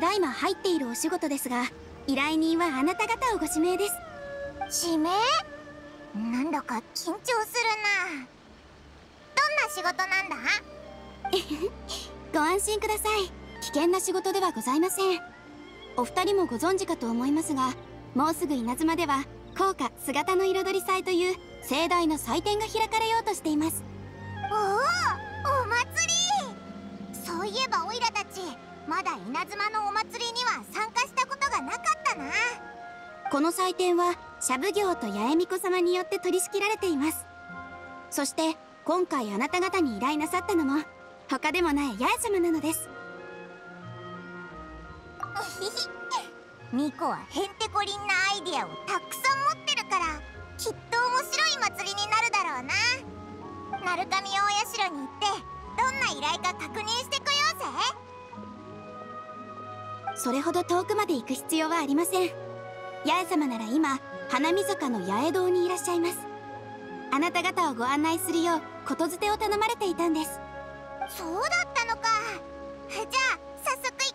だいま入っているお仕事ですが、依頼人はあなた方をご指名です。 指名？なんだか緊張するな。どんな仕事なんだ？ ご安心ください。危険な仕事ではございません。お二人もご存知かと思いますが、もうすぐ稲妻では校歌姿の彩り祭という盛大な祭典が開かれようとしています。 おお、お祭り。そういえばオイラたちまだ稲妻のお祭りには参加したことがなかったな。 この祭典は社奉行と八重巫女様によって取り仕切られています。そして今回あなた方に依頼なさったのも他でもない八重様なのです。 ミコはへんてこりんなアイディアをたくさん持ってるから、きっと面白い祭りになるだろうな。鳴神大社に行ってどんな依頼か確認してこようぜ。 それほど遠くまで行く必要はありません。八重様なら今花見坂の八重堂にいらっしゃいます。あなた方をご案内するようことづてを頼まれていたんです。 そうだったのか。じゃあ早速行こうぜ。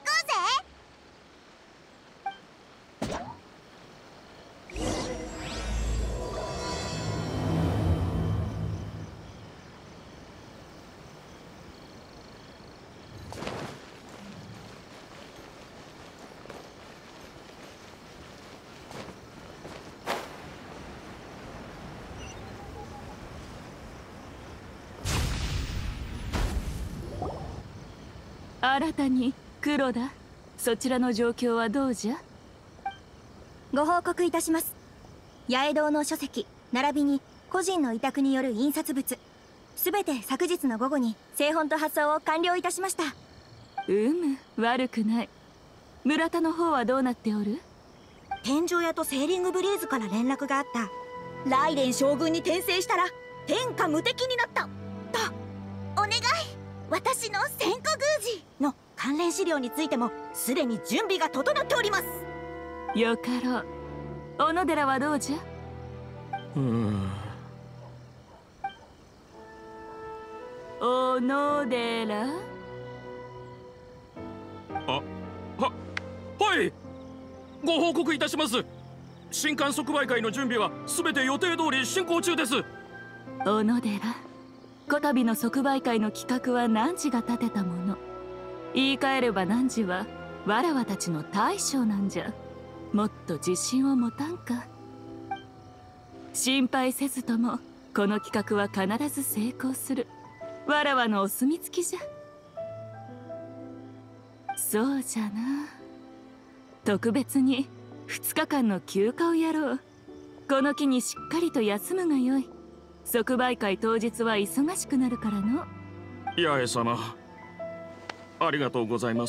新たに黒田、そちらの状況はどうじゃ？ ご報告いたします。八重堂の書籍並びに個人の委託による印刷物、すべて昨日の午後に製本と発送を完了いたしました。 悪くない。村田の方はどうなっておる？ 天井屋とセーリングブリーズから連絡があった。ライデン将軍に転生したら天下無敵になったと。 お願い、私の千古宮司の関連資料についてもすでに準備が整っております。 よかろう。小野寺はどうじゃ？小野寺？ はい、ご報告いたします。新刊即売会の準備は全て予定通り進行中です。 小野寺、こたびの即売会の企画は汝が立てたもの。言い換えれば汝はわらわたちの大将なんじゃ。もっと自信を持たんか。心配せずともこの企画は必ず成功する。わらわのお墨付きじゃ。そうじゃな。特別に2日間の休暇をやろう。この機にしっかりと休むがよい。即売会当日は忙しくなるからの。 八重様、ありがとうございます。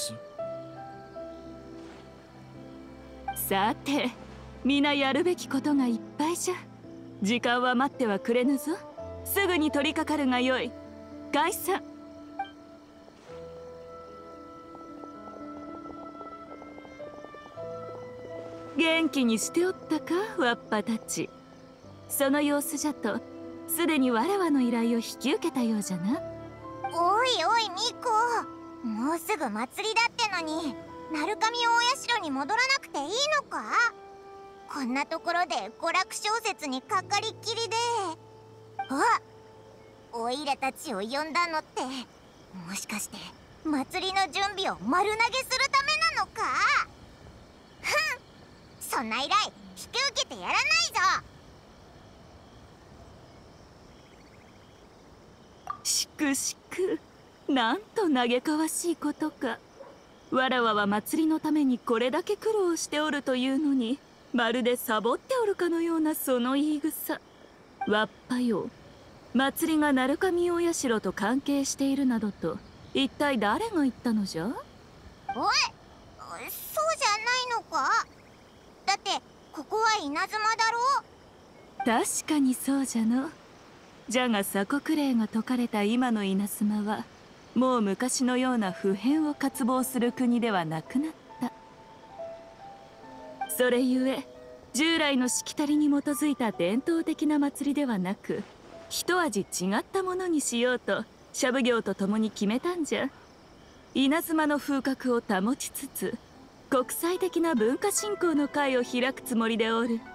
さて、皆やるべきことがいっぱいじゃ。時間は待ってはくれぬぞ。すぐに取り掛かるがよい。解散。元気にしておったか、わっぱたち。その様子じゃとすでにわらわの依頼を引き受けたようじゃな。 おいおいミコ、もうすぐ祭りだってのに鳴神大社に戻らなくていいのか？こんなところで娯楽小説にかかりっきりで。おいらたちを呼んだのってもしかして祭りの準備を丸投げするためなのか？そんな依頼引き受けてやらないぞ。 しくしく、なんと嘆かわしいことか。わらわは祭りのためにこれだけ苦労しておるというのに、まるでサボっておるかのようなその言い草。わっぱよ、祭りが鳴神大社と関係しているなどと一体誰が言ったのじゃ？おい、 そうじゃないのか？だってここは稲妻だろ？ 確かにそうじゃの。じゃが鎖国令が解かれた今の稲妻はもう昔のような不変を渇望する国ではなくなった。それゆえ従来のしきたりに基づいた伝統的な祭りではなく、一味違ったものにしようと社奉行と共に決めたんじゃ。稲妻の風格を保ちつつ国際的な文化振興の会を開くつもりでおる。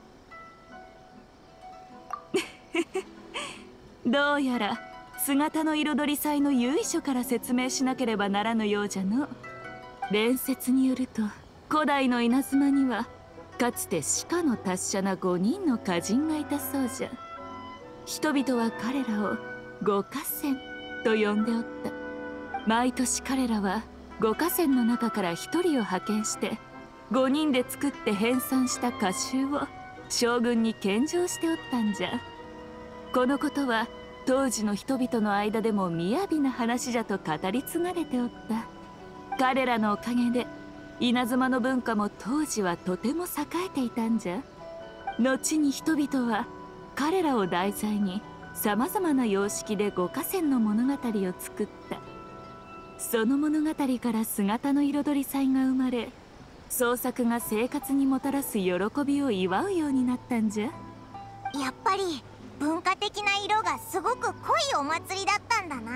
どうやら姿の彩り祭の由緒から説明しなければならぬようじゃの。伝説によると、古代の稲妻にはかつて鹿の達者な5人の歌人がいたそうじゃ。人々は彼らを五歌仙と呼んでおった。毎年彼らは五歌仙の中から1人を派遣して5人で作って編纂した歌集を将軍に献上しておったんじゃ。このことは当時の人々の間でも雅な話じゃと語り継がれておった。彼らのおかげで稲妻の文化も当時はとても栄えていたんじゃ。後に人々は彼らを題材にさまざまな様式で五歌仙の物語を作った。その物語から姿の彩り祭が生まれ、創作が生活にもたらす喜びを祝うようになったんじゃ。 やっぱり文化的な色がすごく濃いお祭りだったんだな。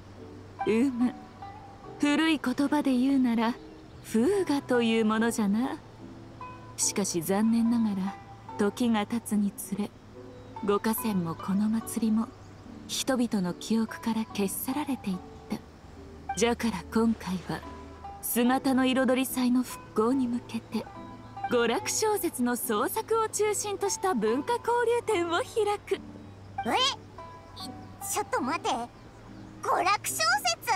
古い言葉で言うなら風雅というものじゃな。しかし残念ながら時が経つにつれ、五歌仙もこの祭りも人々の記憶から消し去られていった。じゃから今回は姿の彩り祭の復興に向けて娯楽小説の創作を中心とした文化交流展を開く。 ちょっと待て、娯楽小説？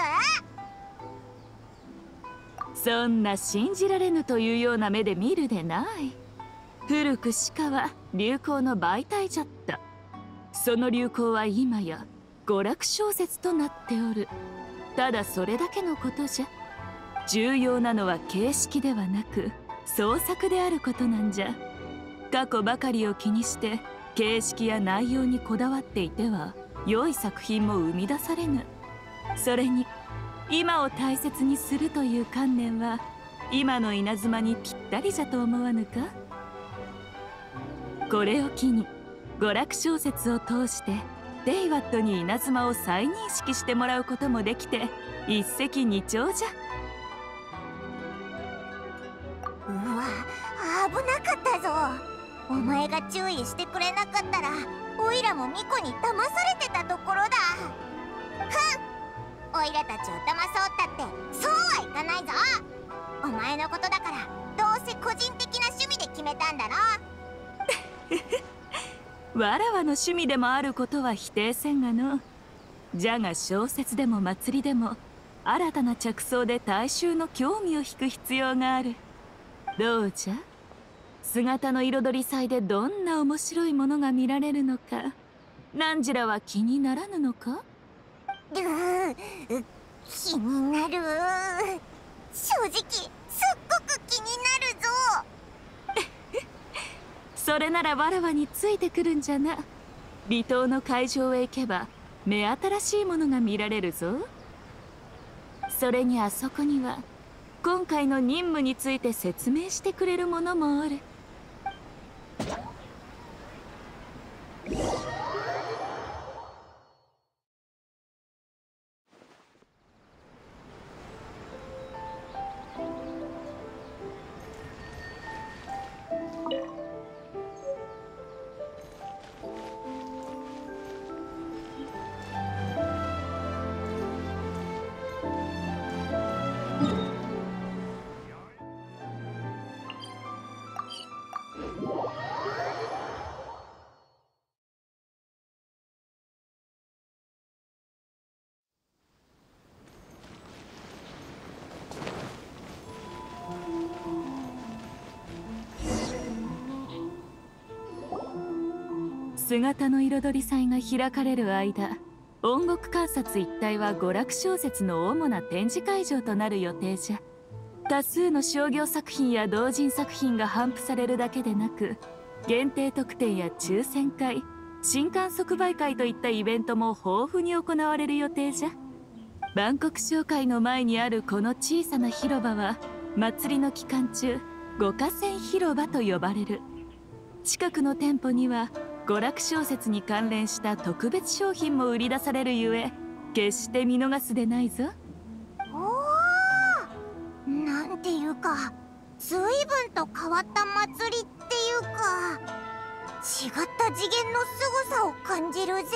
そんな信じられぬというような目で見るでない。古く鹿は流行の媒体じゃった。その流行は今や娯楽小説となっておる。ただそれだけのことじゃ。重要なのは形式ではなく創作であることなんじゃ。過去ばかりを気にして形式や内容にこだわっていては良い作品も生み出されぬ。それに今を大切にするという観念は今の稲妻にぴったりじゃと思わぬか。これを機に娯楽小説を通してデイワットに稲妻を再認識してもらうこともできて一石二鳥じゃ。 うわ、危なかったぞ。お前が注意してくれなかったらオイラもミコに騙されてたところだ。オイラたちを騙そうったってそうはいかないぞ。お前のことだからどうせ個人的な趣味で決めたんだろ。 わらわの趣味でもあることは否定せんがの。じゃが小説でも祭りでも新たな着想で大衆の興味を引く必要がある。どうじゃ、姿の彩り祭でどんな面白いものが見られるのか、何時らは気にならぬのか。 気になる。正直すっごく気になるぞ。 それならわらわについてくるんじゃな。離島の会場へ行けば目新しいものが見られるぞ。それにあそこには今回の任務について説明してくれるものもおる。姿の彩り祭が開かれる間、音楽観察一帯は娯楽小説の主な展示会場となる予定じゃ。多数の商業作品や同人作品が頒布されるだけでなく、限定特典や抽選会、新刊即売会といったイベントも豊富に行われる予定じゃ。万国商会の前にあるこの小さな広場は祭りの期間中五歌仙広場と呼ばれる。近くの店舗には娯楽小説に関連した特別商品も売り出されるゆえ、決して見逃すでないぞ。 おお、なんていうか随分と変わった祭りっていうか、違った次元の凄さを感じるぜ。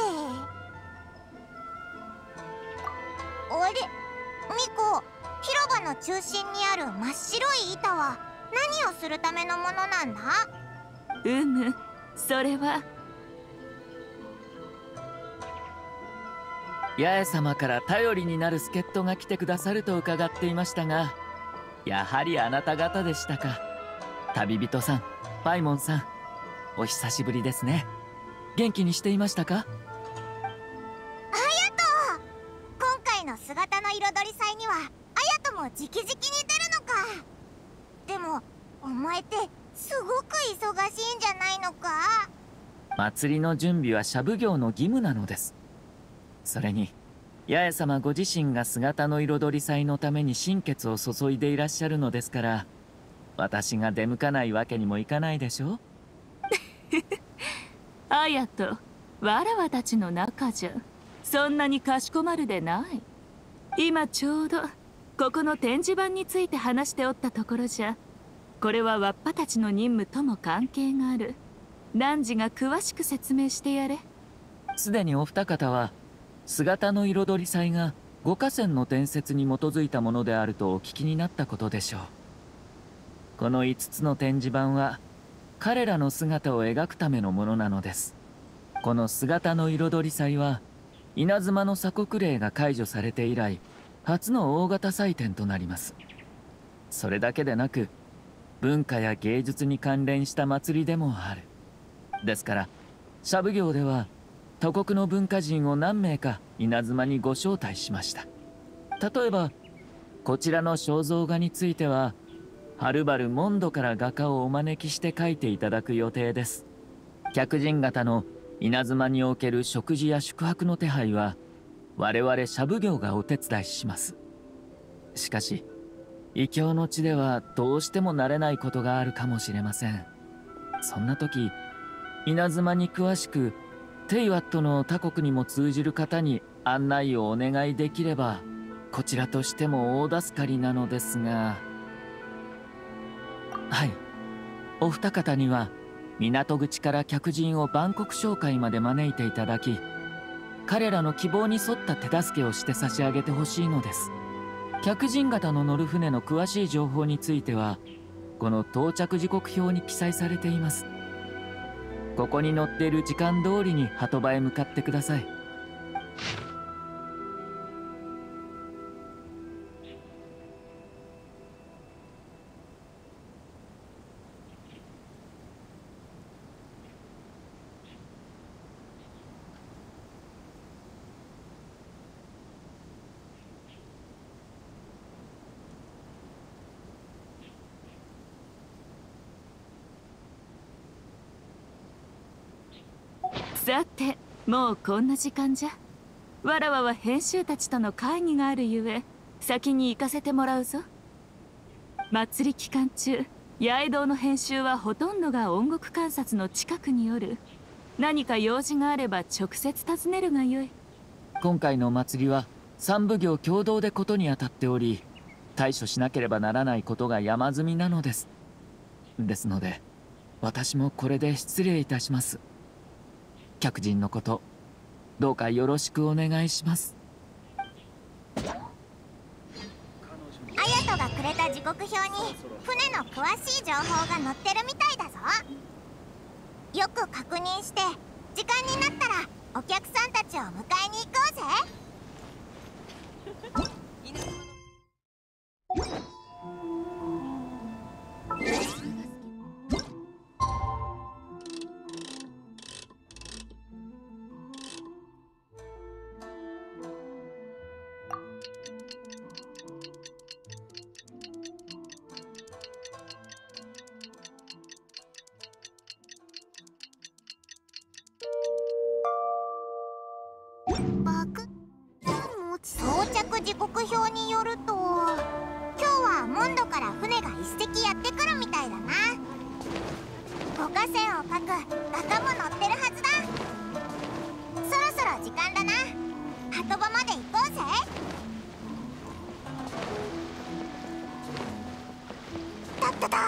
あれ、ミコ、広場の中心にある真っ白い板は何をするためのものなんだ？ それは八重様から頼りになる助っ人が来てくださると伺っていましたが、やはりあなた方でしたか。旅人さん、パイモンさん、お久しぶりですね。元気にしていましたか？ 今回の姿の彩り祭には綾人も直々に出るのか。でもお前ってすごく忙しいんじゃないのか？ 祭りの準備は社奉行の義務なのです。それに八重様ご自身が姿の彩り祭のために心血を注いでいらっしゃるのですから、私が出向かないわけにもいかないでしょう。 綾とわらわたちの仲じゃそんなにかしこまるでない。今ちょうどここの展示板について話しておったところじゃ。これはわっぱたちの任務とも関係がある。汝が詳しく説明してやれ。 すでにお二方は姿の彩り祭が五河川の伝説に基づいたものであるとお聞きになったことでしょう。この5つの展示板は彼らの姿を描くためのものなのです。この姿の彩り祭は稲妻の鎖国令が解除されて以来初の大型祭典となります。それだけでなく文化や芸術に関連した祭りでもある。ですから社奉行では他国の文化人を何名か稲妻にご招待しました。例えばこちらの肖像画についてははるばるモンドから画家をお招きして描いていただく予定です。客人方の稲妻における食事や宿泊の手配は我々社奉行がお手伝いします。しかし異教の地ではどうしても慣れないことがあるかもしれません。そんな時稲妻に詳しくテイワットの他国にも通じる方に案内をお願いできればこちらとしても大助かりなのですが。はい、お二方には港口から客人を万国商会まで招いていただき、彼らの希望に沿った手助けをして差し上げてほしいのです。客人方の乗る船の詳しい情報についてはこの到着時刻表に記載されています。ここに載っている時間通りに鳩場へ向かってください。 さてもうこんな時間じゃ。わらわは編集たちとの会議があるゆえ先に行かせてもらうぞ。祭り期間中八重堂の編集はほとんどが音楽観察の近くによる。何か用事があれば直接訪ねるがよい。 今回のお祭りは三奉行共同でことにあたっており、対処しなければならないことが山積みなのです。ですので私もこれで失礼いたします。客人のことどうかよろしくお願いします。 綾人がくれた時刻表に船の詳しい情報が載ってるみたいだぞ。よく確認して時間になったらお客さんたちを迎えに行こうぜ。到着時刻表によると今日はモンドから船が一隻やってくるみたいだな。五河川を描く画家も乗ってるはずだ。そろそろ時間だな。鳩場まで行こうぜ。たたた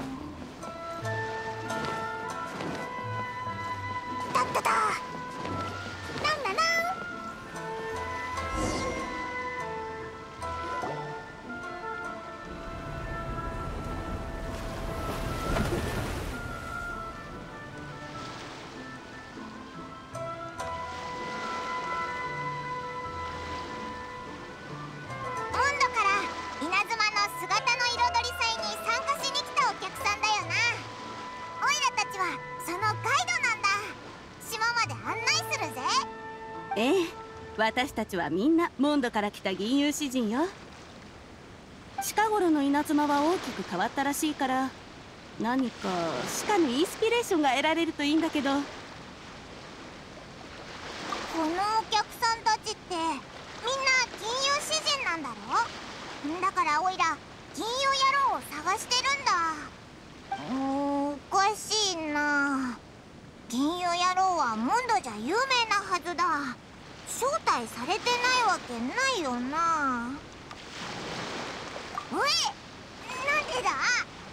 たったたなんだなん。 ええ、私たちはみんなモンドから来た銀融詩人よ。近頃の稲妻は大きく変わったらしいから、何か鹿のインスピレーションが得られるといいんだけど。 このお客さんたちってみんな銀融詩人なんだろ。だからオイラ銀融野郎を探してるんだ。おかしいな。銀融野郎はモンドじゃ有名なはずだ。招待されてないわけないよな。おい、なんでだ。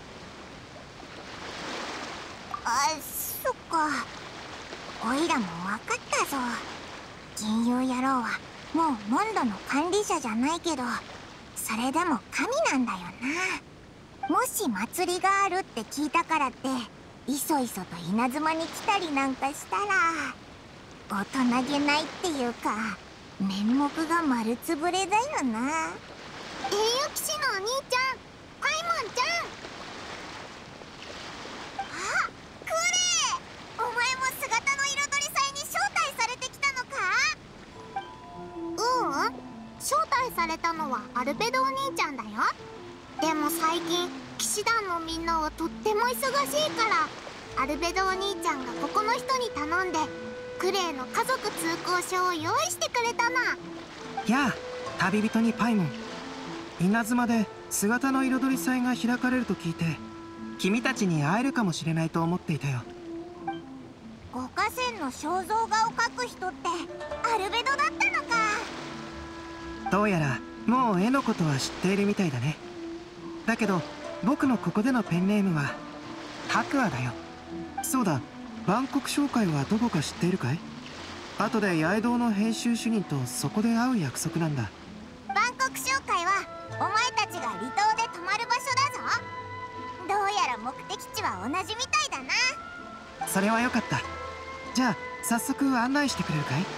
あ、そっか。おいらもわかったぞ。銀融野郎はもうモンドの管理者じゃないけど、それでも神なんだよな。もし祭りがあるって聞いたからっていそいそと稲妻に来たりなんかしたら大人げないっていうか、面目が丸つぶれだよな。栄誉騎士のお兄ちゃん、パイモンちゃん。あ、クレイ、お前も姿の彩り祭に招待されてきたのか。招待されたのはアルベドお兄ちゃんだよ。でも最近騎士団のみんなはとっても忙しいから、アルベドお兄ちゃんがここの人に頼んでクレイの家族通行証を用意してくれたな。 やあ、旅人にパイモン。稲妻で姿の彩り祭が開かれると聞いて、君たちに会えるかもしれないと思っていたよ。 五河川の肖像画を描く人ってアルベドだったのか。 どうやらもう絵のことは知っているみたいだね。だけど僕のここでのペンネームは白亜だよ。そうだ、万国商会はどこか知っているかい？後で八重堂の編集主任とそこで会う約束なんだ。 万国商会はお前たちが離島で泊まる場所だぞ。どうやら目的地は同じみたいだな。 それはよかった。じゃあ早速案内してくれるかい？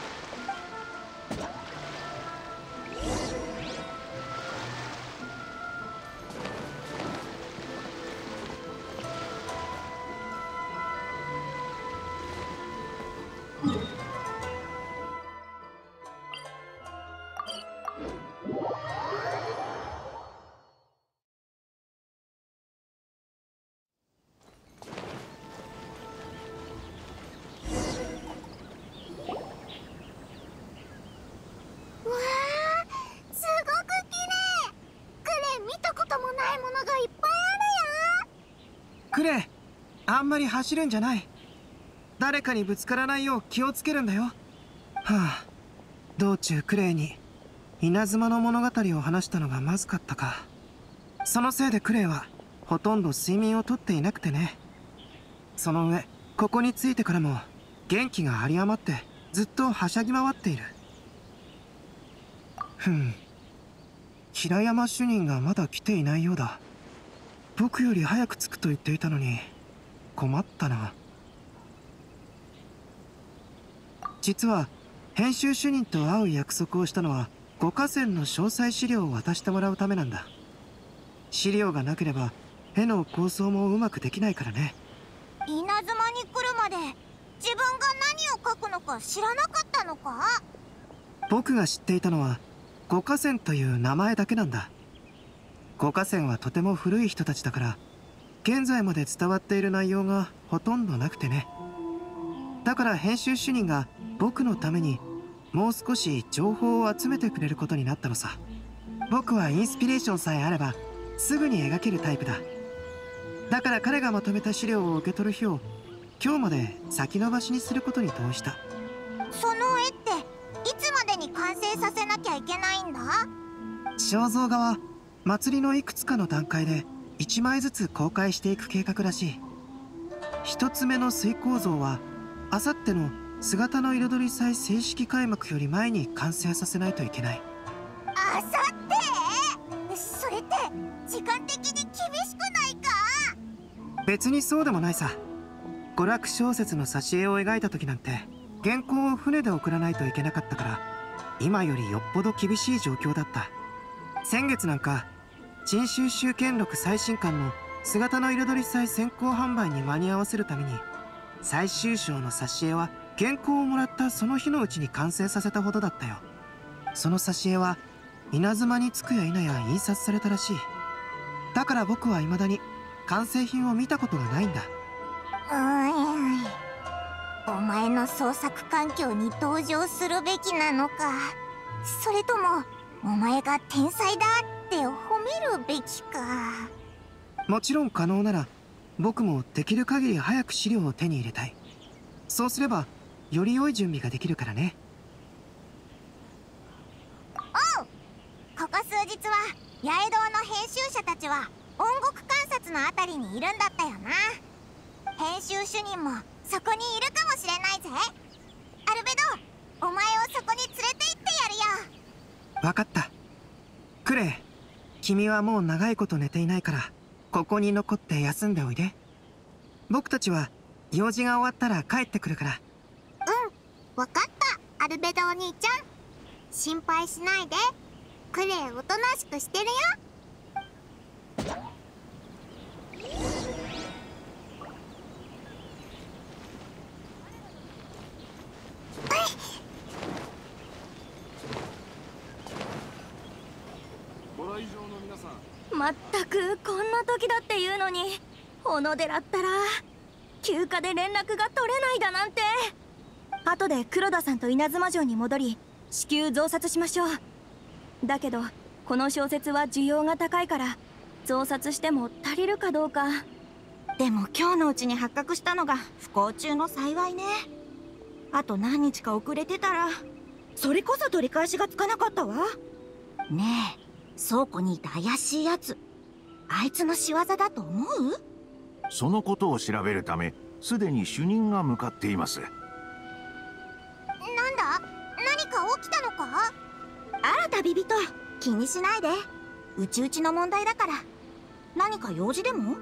クレイ、あんまり走るんじゃない。誰かにぶつからないよう気をつけるんだよ。はあ、道中クレイに稲妻の物語を話したのがまずかったか。そのせいでクレイはほとんど睡眠をとっていなくてね。その上ここに着いてからも元気が有り余ってずっとはしゃぎ回っている。平山主任がまだ来ていないようだ。僕より早く着くと言っていたのに困ったな。実は編集主任と会う約束をしたのは五河川の詳細資料を渡してもらうためなんだ。資料がなければ絵の構想もうまくできないからね。 稲妻に来るまで自分が何を描くのか知らなかったのか。 僕が知っていたのは五河川という名前だけなんだ。五河川はとても古い人たちだから現在まで伝わっている内容がほとんどなくてね。だから編集主任が僕のためにもう少し情報を集めてくれることになったのさ。僕はインスピレーションさえあればすぐに描けるタイプだ。だから彼がまとめた資料を受け取る日を今日まで先延ばしにすることに同意した。 その絵っていつまでに完成させなきゃいけないんだ。 肖像画は祭りのいくつかの段階で 1枚ずつ公開していく計画らしい。1つ目の水構造はあさっての姿の彩り祭正式開幕より前に完成させないといけない。 あさってそれって時間的に厳しくないか？ 別にそうでもないさ。娯楽小説の挿絵を描いた時なんて原稿を船で送らないといけなかったから、今よりよっぽど厳しい状況だった。先月なんか陳収集権録最新刊の姿の彩り祭先行販売に間に合わせるために、最終章の挿絵は原稿をもらったその日のうちに完成させたほどだったよ。その挿絵は稲妻に着くや否や印刷されたらしい。だから僕は未だに完成品を見たことがないんだ。 お前の創作環境に同情するべきなのか、それともお前が天才だって褒めるべきか。 もちろん可能なら僕もできる限り早く資料を手に入れたい。そうすればより良い準備ができるからね。 おう、ここ数日は八重堂の編集者たちは音楽観察のあたりにいるんだったよな。編集主任もそこにいるかもしれないぜ。アルベド、お前をそこに連れて行ってやるよ。 分かった。クレイ、君はもう長いこと寝ていないからここに残って休んでおいで。僕たちは用事が終わったら帰ってくるから。 わかった、アルベドお兄ちゃん。心配しないで。クレイおとなしくしてるよ。 まったくこんな時だっていうのに、小野寺ったら休暇で連絡が取れないだなんて。後で黒田さんと稲妻城に戻り至急増刷しましょう。だけどこの小説は需要が高いから増刷しても足りるかどうか。 でも今日のうちに発覚したのが不幸中の幸いね。あと何日か遅れてたらそれこそ取り返しがつかなかったわ。ねえ、倉庫にいた怪しいやつ、あいつの仕業だと思う？ そのことを調べるためすでに主任が向かっています。 なんだ、何か起きたのか？ あら旅人、気にしないで。うちうちの問題だから。何か用事でも？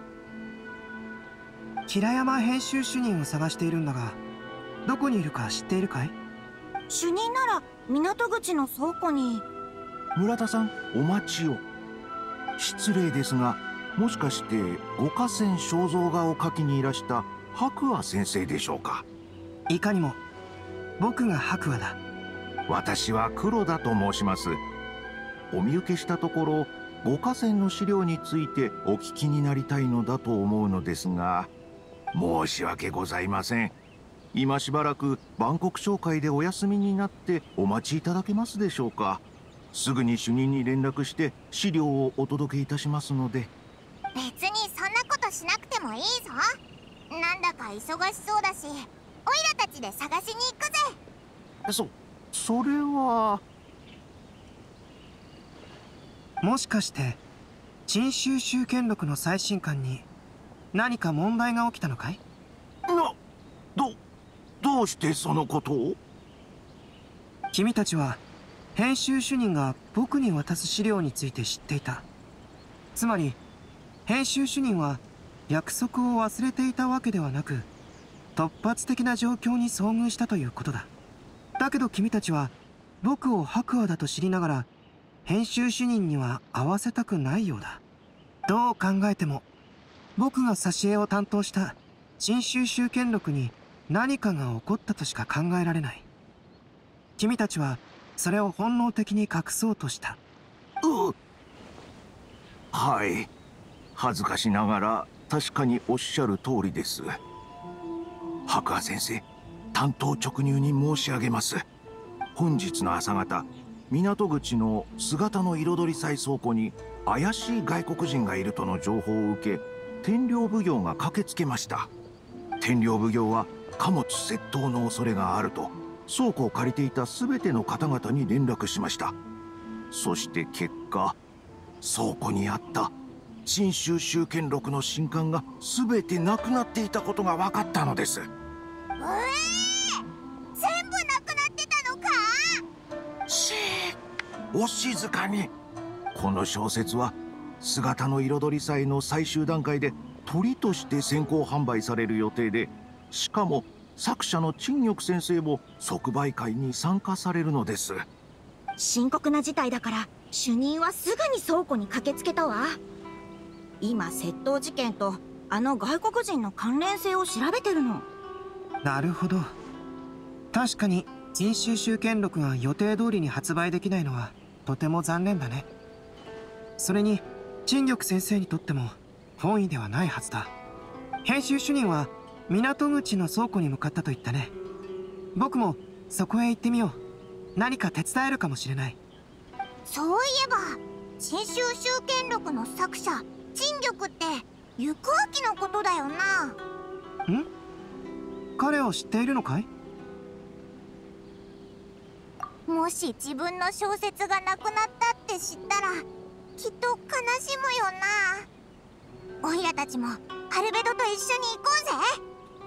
平山編集主任を探しているんだが、どこにいるか知っているかい？ 主任なら港口の倉庫に。 村田さん、お待ちを。失礼ですが、もしかして五箇川正蔵画を描きにいらした白亜先生でしょうか？ いかにも。僕が白亜だ。 私は黒田と申します。お見受けしたところ、五箇川の資料についてお聞きになりたいのだと思うのですが、申し訳ございません。今しばらく万国商会でお休みになってお待ちいただけますでしょうか？すぐに主任に連絡して資料をお届けいたしますので。 別にそんなことしなくてもいいぞ。なんだか忙しそうだし、オイラたちで探しに行くぜ。 それは。 もしかして陳収集権録の最新刊に何か問題が起きたのかい？ どうしてそのことを？ 君たちは編集主任が僕に渡す資料について知っていた。つまり編集主任は約束を忘れていたわけではなく、突発的な状況に遭遇したということだ。だけど君たちは僕を白亜だと知りながら編集主任には会わせたくないようだ。どう考えても僕が挿絵を担当した陳収集権録に何かが起こったとしか考えられない。君たちはそれを本能的に隠そうとした。 はい、恥ずかしながら確かにおっしゃる通りです。白亜先生、単刀直入に申し上げます。本日の朝方、港口の姿の彩り祭倉庫に怪しい外国人がいるとの情報を受け、天領奉行が駆けつけました。天領奉行は貨物窃盗の恐れがあると倉庫を借りていた全ての方々に連絡しました。そして結果、倉庫にあった陳州集権録の新刊が全てなくなっていたことが分かったのです。 全部なくなってたのか。 お静かに。この小説は姿の彩り祭の最終段階で鳥として先行販売される予定で、しかも作者の陳玉先生も即売会に参加されるのです。 深刻な事態だから主任はすぐに倉庫に駆けつけたわ。今窃盗事件とあの外国人の関連性を調べてるの。 なるほど。確かに陳州集権録が予定通りに発売できないのはとても残念だね。それに陳玉先生にとっても本意ではないはずだ。編集主任は港口の倉庫に向かったと言ったね。僕もそこへ行ってみよう。何か手伝えるかもしれない。 そういえば陳州集権録の作者陳玉って行明のことだよな。 ん？彼を知っているのかい？ もし自分の小説がなくなったって知ったらきっと悲しむよな。オイラたちもアルベドと一緒に行こうぜ。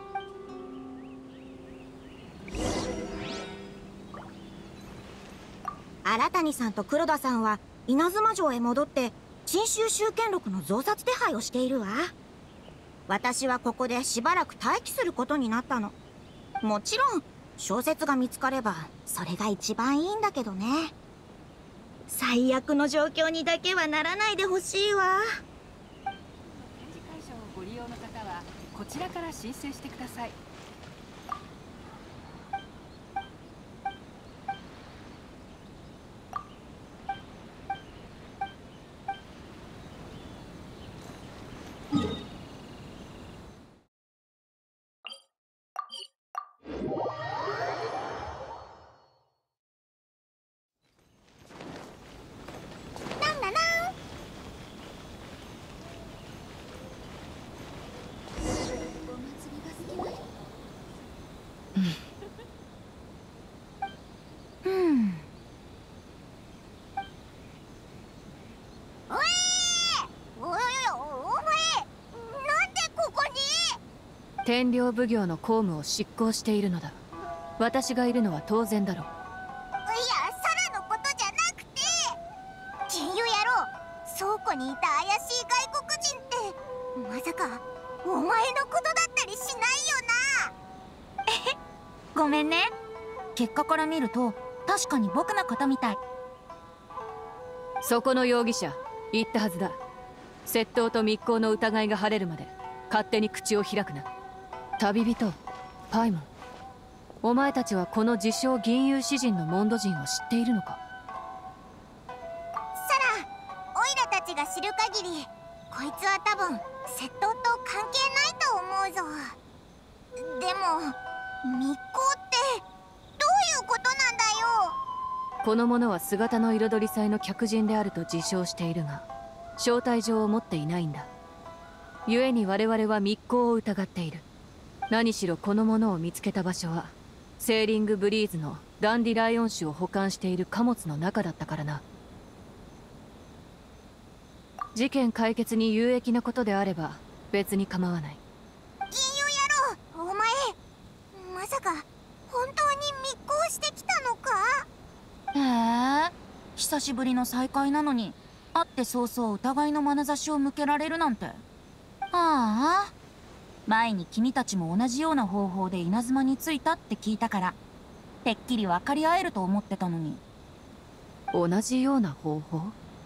新谷さんと黒田さんは稲妻城へ戻って陳州集権録の増刷手配をしているわ。私はここでしばらく待機することになったの。もちろん小説が見つかればそれが一番いいんだけどね。最悪の状況にだけはならないでほしいわ。 展示会場をご利用の方はこちらから申請してください。 天領奉行の公務を執行しているのだ。私がいるのは当然だろう。 いや、サラのことじゃなくて、金融野郎、倉庫にいた怪しい外国人ってまさかお前のことだったりしないよな。 ごめんね。結果から見ると確かに僕のことみたい。 そこの容疑者言ったはずだ。窃盗と密航の疑いが晴れるまで勝手に口を開くな。旅人パイモン、お前たちはこの自称銀融詩人のモンド人を知っているのか？ サラ、オイラたちが知る限りこいつは多分窃盗と関係ないと思うぞ。でも密航ってどういうことなんだよ。 この者は姿の彩り祭の客人であると自称しているが招待状を持っていないんだ。故に我々は密航を疑っている。何しろこの者を見つけた場所はセーリングブリーズのダンディライオン種を保管している貨物の中だったからな。事件解決に有益なことであれば別に構わない。 銀融野郎、お前まさか本当に密航してきたのか？ へえ、久しぶりの再会なのに会って早々疑いの眼差しを向けられるなんて。ああ、前に君たちも同じような方法で稲妻に着いたって聞いたからてっきり分かり合えると思ってたのに。 同じような方法？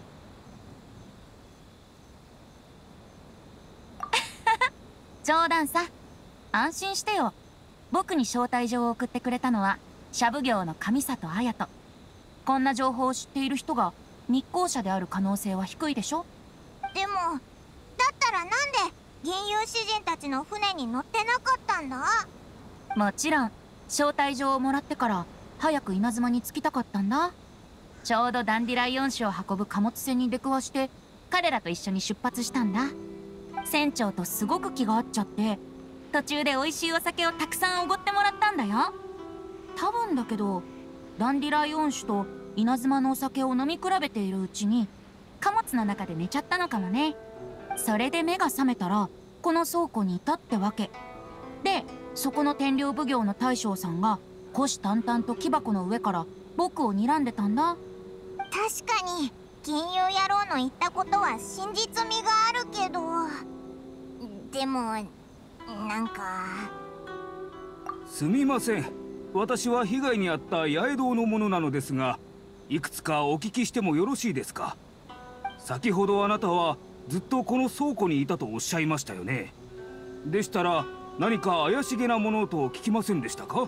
冗談さ。安心してよ。僕に招待状を送ってくれたのは社奉行の上里綾人。こんな情報を知っている人が密航者である可能性は低いでしょ。 でもだったらなんで銀融詩人たちの船に乗ってなかったんだ？ もちろん招待状をもらってから早く稲妻に着きたかったんだ。ちょうどダンディライオン種を運ぶ貨物船に出くわして彼らと一緒に出発したんだ。船長とすごく気が合っちゃって途中で美味しいお酒をたくさんおごってもらったんだよ。多分だけどダンディライオン種と稲妻のお酒を飲み比べているうちに貨物の中で寝ちゃったのかもね。 それで目が覚めたらこの倉庫にいたってわけで、そこの天領奉行の大将さんが虎視眈々と木箱の上から僕を睨んでたんだ。 確かに銀融野郎の言ったことは真実味があるけど、でもなんか。 すみません、私は被害に遭った八重堂の者なのですが、いくつかお聞きしてもよろしいですか。先ほどあなたはずっとこの倉庫にいたとおっしゃいましたよね。でしたら何か怪しげなものと聞きませんでしたか。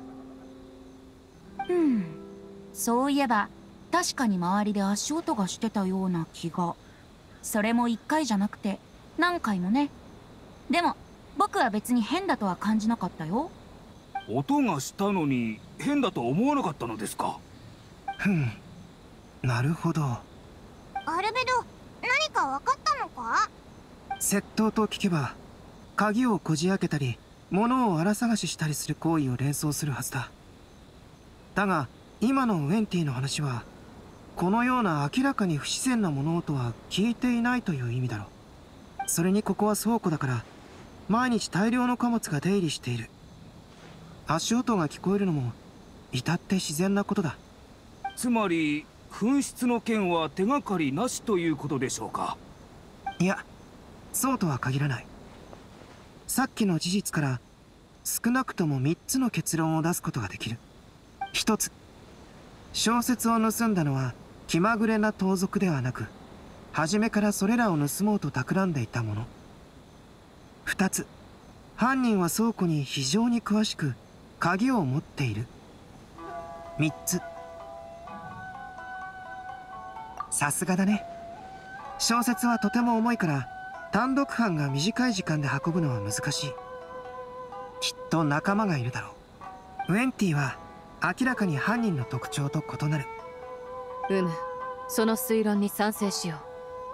そういえば確かに周りで足音がしてたような気が。それも1回じゃなくて何回もね。でも僕は別に変だとは感じなかったよ。 音がしたのに変だと思わなかったのですか。 なるほど。 アルベド、何か分かったのか。 窃盗と聞けば鍵をこじ開けたり物を荒探ししたりする行為を連想するはずだ。だが今のウェンティの話はこのような明らかに不自然な物音は聞いていないという意味だろう。それにここは倉庫だから毎日大量の貨物が出入りしている。足音が聞こえるのも至って自然なことだ。 つまり紛失の件は手がかりなしということでしょうか。 いや、そうとは限らない。さっきの事実から少なくとも3つの結論を出すことができる。1つ、小説を盗んだのは気まぐれな盗賊ではなく、初めからそれらを盗もうと企んでいたもの。2つ、犯人は倉庫に非常に詳しく鍵を持っている。3つ、さすがだね。小説はとても重いから単独犯が短い時間で運ぶのは難しい。きっと仲間がいるだろう。ウェンティは明らかに犯人の特徴と異なる。 その推論に賛成しよ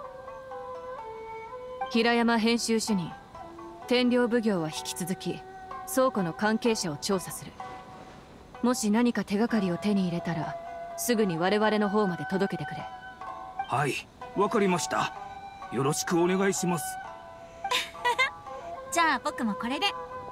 う。平山編集主任、天領奉行は引き続き倉庫の関係者を調査する。もし何か手がかりを手に入れたらすぐに我々の方まで届けてくれ。 はい、わかりました。よろしくお願いします。 じゃあ僕もこれで。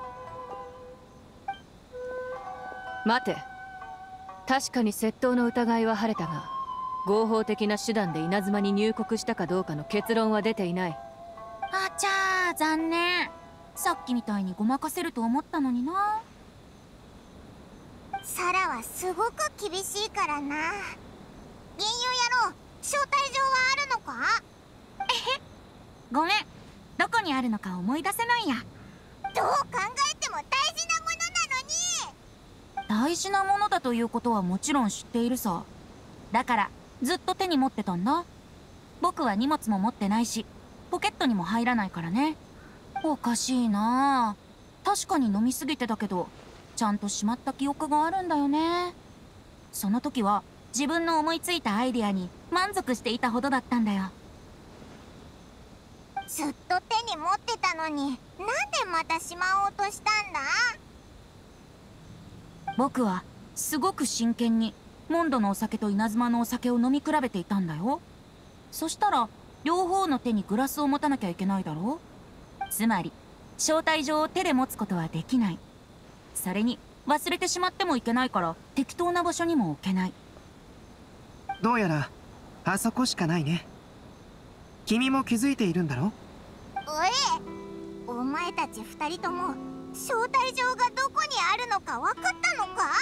待て、確かに窃盗の疑いは晴れたが、合法的な手段で稲妻に入国したかどうかの結論は出ていない。 あちゃー、残念。さっきみたいにごまかせると思ったのにな。 サラはすごく厳しいからな。銀融野郎、招待状はあるのか。 ごめん、どこにあるのか思い出せないや。 どう考えても大事なものなのに。 大事なものだということはもちろん知っているさ。だからずっと手に持ってたんだ。僕は荷物も持ってないしポケットにも入らないからね。おかしいなあ。確かに飲みすぎてたけどちゃんとしまった記憶があるんだよね。その時は自分の思いついたアイデアに満足していたほどだったんだよ。 ずっと手に持ってたのになんでまたしまおうとしたんだ。 僕はすごく真剣にモンドのお酒と稲妻のお酒を飲み比べていたんだよ。そしたら両方の手にグラスを持たなきゃいけないだろう。つまり招待状を手で持つことはできない。それに忘れてしまってもいけないから適当な場所にも置けない。 どうやらあそこしかないね。君も気づいているんだろ。 お前たち2人とも招待状がどこにあるのか分かったのか。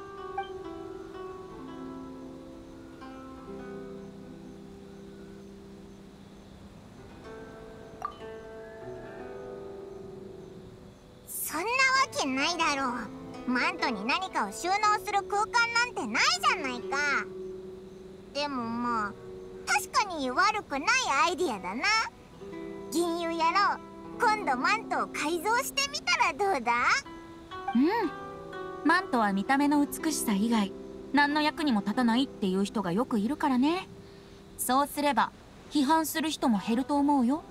そんなわけないだろう。マントに何かを収納する空間なんてないじゃないか。でもまあ確かに悪くないアイディアだな。銀融野郎、今度マントを改造してみたらどうだ。 マントは見た目の美しさ以外何の役にも立たないっていう人がよくいるからね。そうすれば批判する人も減ると思うよ。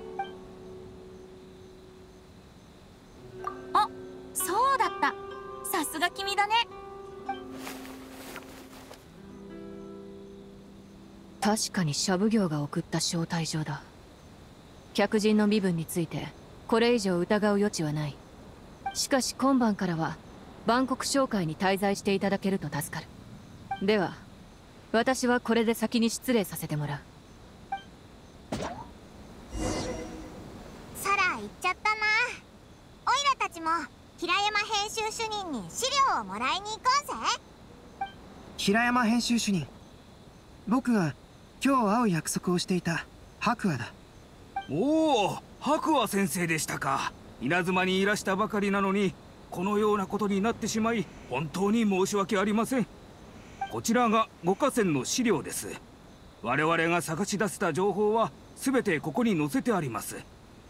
あ、そうだった。さすが君だね。 確かにシャブ業が送った招待状だ。 客人の身分についてこれ以上疑う余地はない。しかし今晩からは万国商会に滞在していただけると助かる。では私はこれで先に失礼させてもらう。 サラ行っちゃったな。オイラたちも平山編集主任に資料をもらいに行こうぜ。 平山編集主任、僕が今日会う約束をしていた白亜だ。 おお、白亜先生でしたか。稲妻にいらしたばかりなのにこのようなことになってしまい本当に申し訳ありません。こちらが五河川の資料です。我々が探し出せた情報は全てここに載せてあります。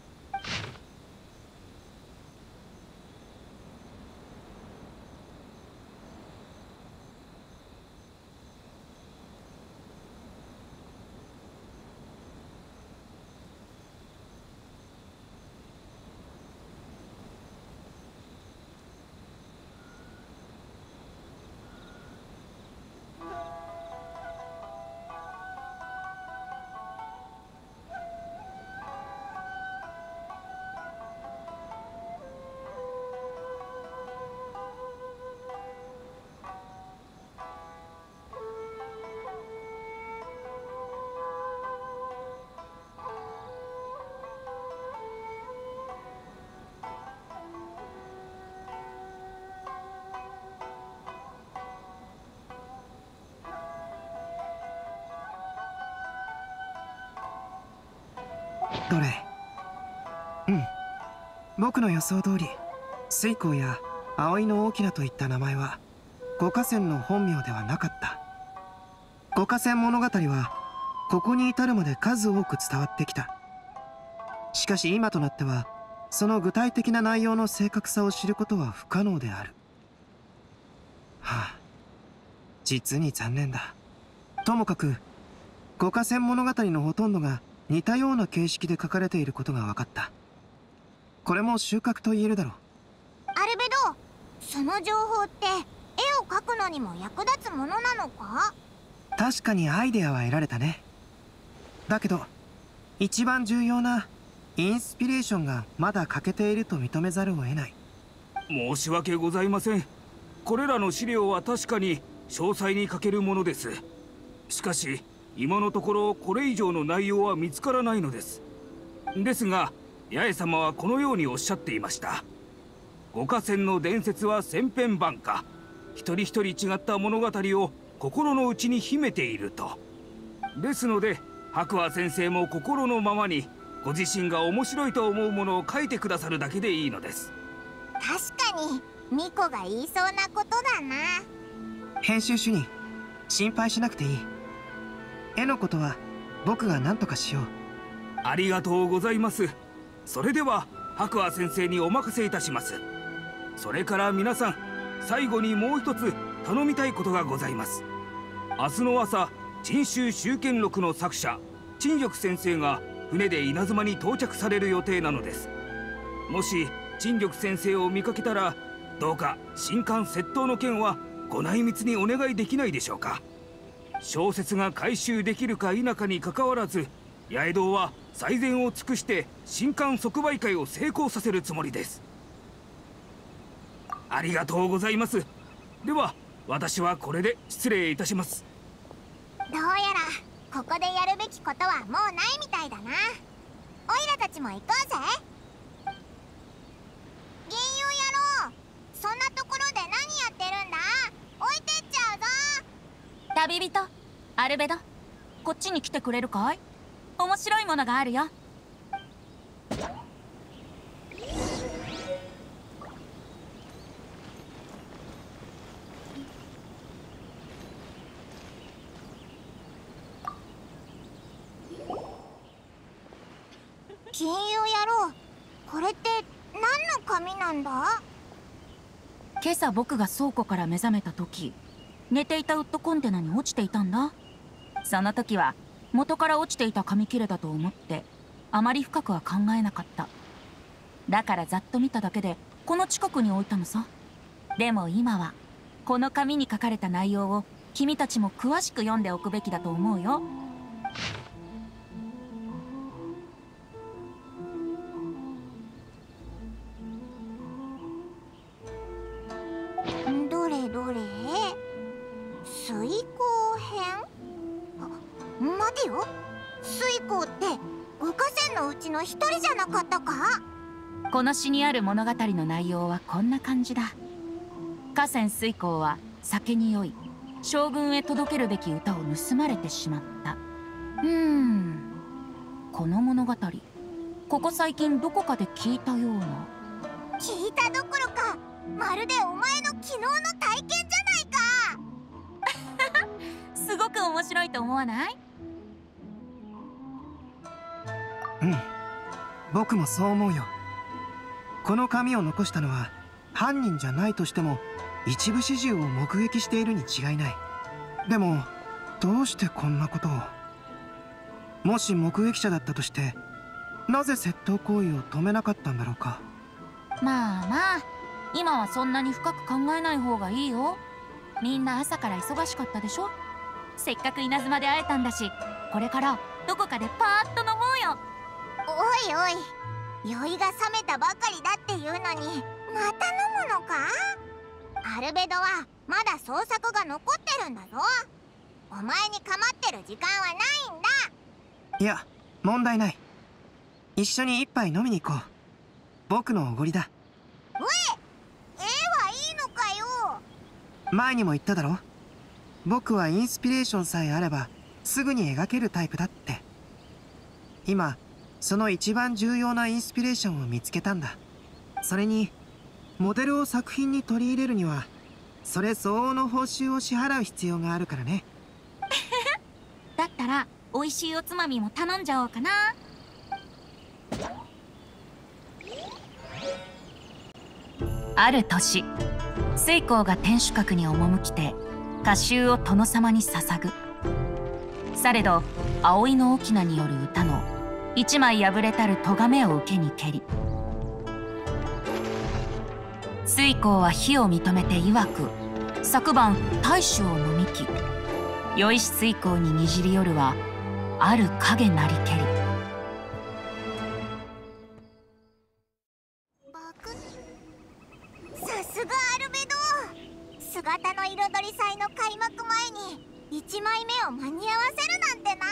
どれ？うん。僕の予想通り、水光や葵の大きなといった名前は五河川の本名ではなかった。五河川物語はここに至るまで数多く伝わってきた。しかし今となってはその具体的な内容の正確さを知ることは不可能である。はあ、実に残念だ。ともかく五河川物語のほとんどが似たような形式で書かれていることが分かった。これも収穫と言えるだろう。 アルベド、その情報って絵を描くのにも役立つものなのか？ 確かにアイデアは得られたね。だけど一番重要なインスピレーションがまだ欠けていると認めざるを得ない。 申し訳ございません。これらの資料は確かに詳細に書けるものです。しかし今のところこれ以上の内容は見つからないのです。ですが八重様はこのようにおっしゃっていました。五河川の伝説は千変万化、一人一人違った物語を心の内に秘めていると。ですので白亜先生も心のままにご自身が面白いと思うものを書いてくださるだけでいいのです。 確かにミコが言いそうなことだな。 編集主任、心配しなくていい。絵のことは僕が何とかしよう。 ありがとうございます。それでは白亜先生にお任せいたします。それから皆さん、最後にもう一つ頼みたいことがございます。明日の朝、陳州集権録の作者陳玉先生が船で稲妻に到着される予定なのです。もし陳玉先生を見かけたら、どうか新刊窃盗の件はご内密にお願いできないでしょうか。小説が回収できるか否かにかかわらず、八重堂は最善を尽くして新刊即売会を成功させるつもりです。ありがとうございます。では私はこれで失礼いたします。 どうやらここでやるべきことはもうないみたいだな。オイラたちも行こうぜ。銀融野郎、そんなところで何やってるんだ？置いてっちゃうぞ。 旅人アルベド、こっちに来てくれるかい？面白いものがあるよ。 金融野郎、これって何の紙なんだ？ 今朝僕が倉庫から目覚めた時、寝ていたウッドコンテナに落ちていたんだ。その時は元から落ちていた紙切れだと思ってあまり深くは考えなかった。だからざっと見ただけでこの近くに置いたのさ。でも今はこの紙に書かれた内容を君たちも詳しく読んでおくべきだと思うよ。 編？待てよ、水光って5河川のうちの一人じゃなかったか？ この詩にある物語の内容はこんな感じだ。河川水光は酒に酔い、将軍へ届けるべき歌を盗まれてしまった。この物語、ここ最近どこかで聞いたような。 聞いたどころか、まるでお前の昨日の体験じゃないか。 すごく面白いと思わない？ 僕もそう思うよ。この紙を残したのは犯人じゃないとしても一部始終を目撃しているに違いない。でもどうしてこんなことを。もし目撃者だったとしてなぜ窃盗行為を止めなかったんだろうか。 まあまあ、今はそんなに深く考えない方がいいよ。みんな朝から忙しかったでしょ。せっかく稲妻で会えたんだし、これからどこかでパーッと飲もうよ。 おいおい、酔いが覚めたばかりだっていうのにまた飲むのか？アルベドはまだ捜索が残ってるんだぞ。お前に構ってる時間はないんだ。 いや、問題ない。一緒に一杯飲みに行こう。僕のおごりだ。 絵はいいのかよ。 前にも言っただろ。僕はインスピレーションさえあればすぐに描けるタイプだって。今その一番重要なインスピレーションを見つけたんだ。それにモデルを作品に取り入れるにはそれ相応の報酬を支払う必要があるからね。 だったら美味しいおつまみも頼んじゃおうかな。ある年、水光が天守閣に赴きて歌集を殿様に捧ぐ。されど葵の翁による歌の一枚破れたる咎めを受けにけり、水光は非を認めて曰く昨晩大酒を飲みき、酔いし水光ににじり寄るはある影なりけり。 さすがアルベド、姿の彩り祭の開幕前に1枚目を間に合わせるなんてな。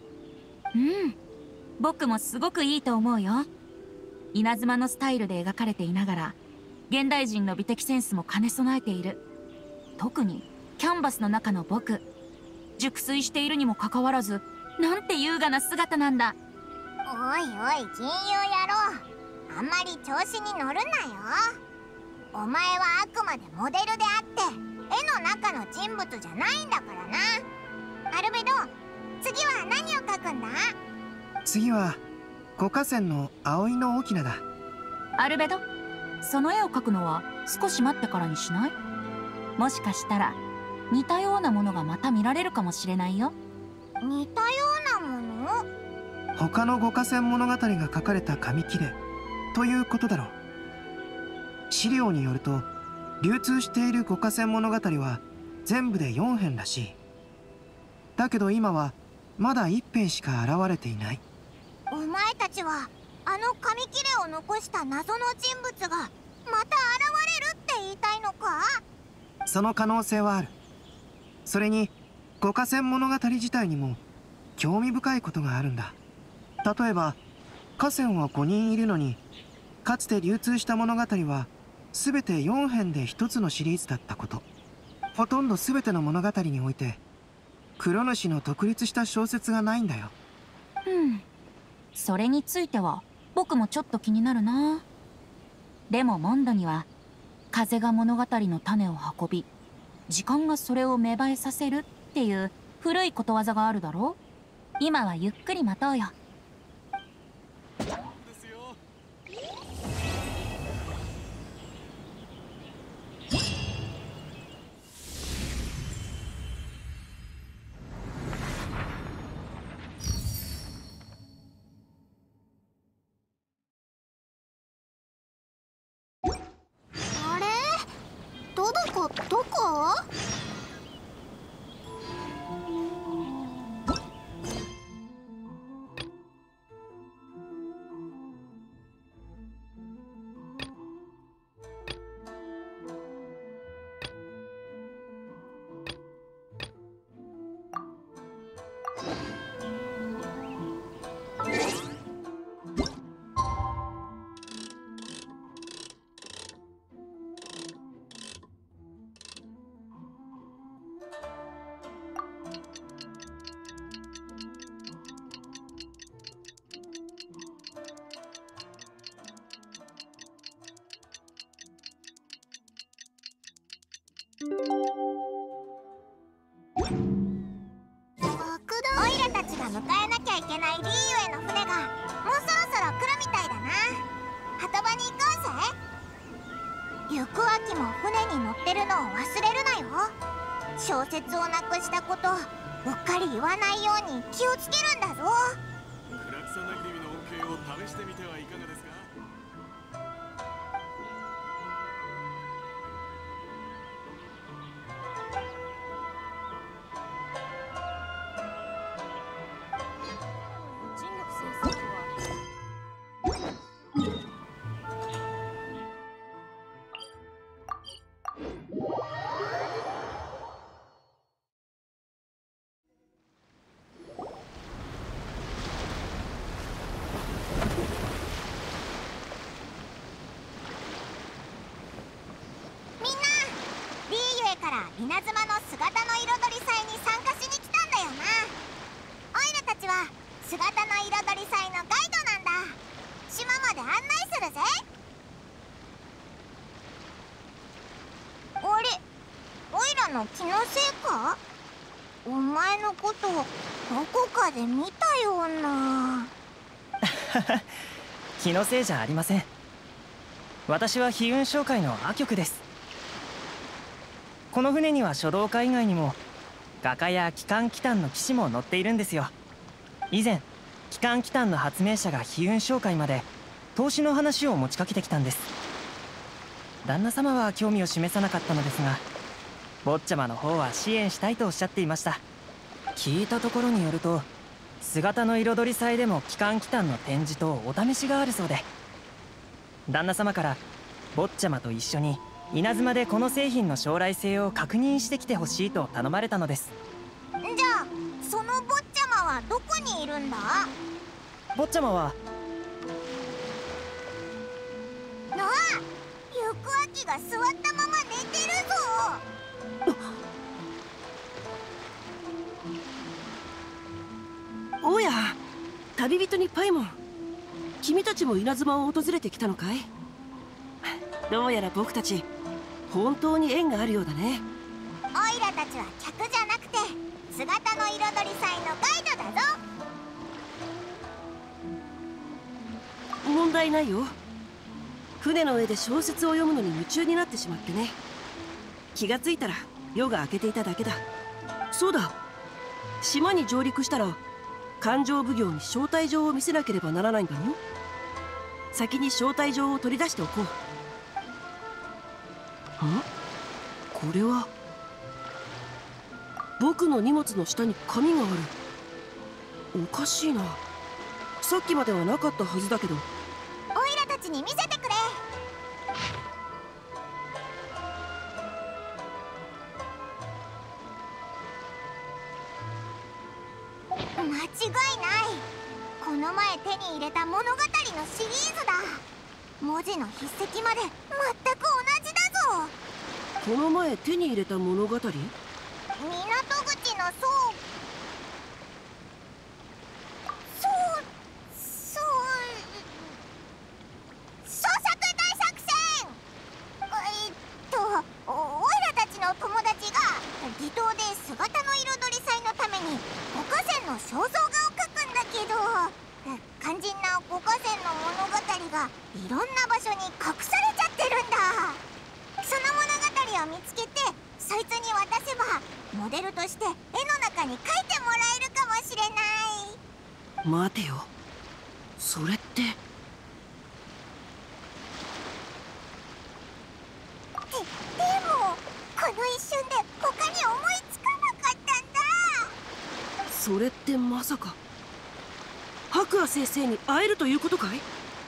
僕もすごくいいと思うよ。稲妻のスタイルで描かれていながら現代人の美的センスも兼ね備えている。特にキャンバスの中の僕、熟睡しているにもかかわらずなんて優雅な姿なんだ。 おいおい、金融野郎、あんまり調子に乗るなよ。お前はあくまでモデルであって絵の中の人物じゃないんだからな。アルベド、次は何を描くんだ？ 次は5河川の葵の翁だ。 アルベド、その絵を描くのは少し待ってからにしない？もしかしたら似たようなものがまた見られるかもしれないよ。 似たようなもの？ 他の5河川物語が書かれた紙切れということだろう。資料によると流通している5河川物語は全部で4編らしい。だけど今はまだ1編しか現れていない。 お前たちはあの紙切れを残した謎の人物がまた現れるって言いたいのか？ その可能性はある。それに5河川物語自体にも興味深いことがあるんだ。例えば河川は5人いるのにかつて流通した物語は全て4編で1つのシリーズだったこと。ほとんど全ての物語において黒主の独立した小説がないんだよ。 それについては僕もちょっと気になるな。でもモンドには風が物語の種を運び、時間がそれを芽生えさせるっていう古いことわざがあるだろう。今はゆっくり待とうよ。 あれ？トドコどこ？ オイラたちが迎えなきゃいけないリーユへの船がもうそろそろ来るみたいだな。鳩場に行こうぜ。行く秋も船に乗ってるのを忘れるなよ。小説をなくしたことうっかり言わないように気をつけるんだぞ。 クラクサナギリミの恩恵を試してみてはいかがですか。 稲妻の姿の彩り祭に参加しに来たんだよな。オイラたちは姿の彩り祭のガイドなんだ。島まで案内するぜ。あれ、オイラの気のせいか？お前のことどこかで見たような。 気のせいじゃありません。私は飛雲商会の阿曲です。この船には書道家以外にも画家や機関機関の騎士も乗っているんですよ。以前機関機関の発明者が飛雲商会まで投資の話を持ちかけてきたんです。旦那様は興味を示さなかったのですが、坊ちゃまの方は支援したいとおっしゃっていました。聞いたところによると、姿の彩り祭でも機関機関の展示とお試しがあるそうで、旦那様から坊ちゃまと一緒に稲妻でこの製品の将来性を確認してきてほしいと頼まれたのです。 じゃあその坊ちゃまはどこにいるんだ？ 坊ちゃまはなあ、行く秋が座ったまま寝てるぞ。 おや、旅人にパイモン、君たちも稲妻を訪れてきたのかい？どうやら僕たち本当に縁があるようだね。 オイラたちは客じゃなくて姿の彩り祭のガイドだぞ。 問題ないよ。船の上で小説を読むのに夢中になってしまってね。気がついたら夜が明けていただけだ。そうだ、島に上陸したら勘定奉行に招待状を見せなければならないんだろ。先に招待状を取り出しておこう。これは僕の荷物の下に紙がある。おかしいな。さっきまではなかったはずだけど。 オイラたちに見せてくれ。間違いない。この前手に入れた物語のシリーズだ。文字の筆跡まで全く同じだぞ。 この前手に入れた物語？ 港口の捜索大作戦。オイラたちの友達が離島で姿の彩り祭のために五河川の肖像画を描くんだけど、肝心な五河川の物語がいろんな場所に隠されちゃってるんだ。その物語を見つけてそいつに渡せばモデルとして絵の中に描いてもらえるかもしれない。 待てよ、それってでもこの一瞬で他に思いつかなかったんだ。 それってまさか白亜先生に会えるということかい？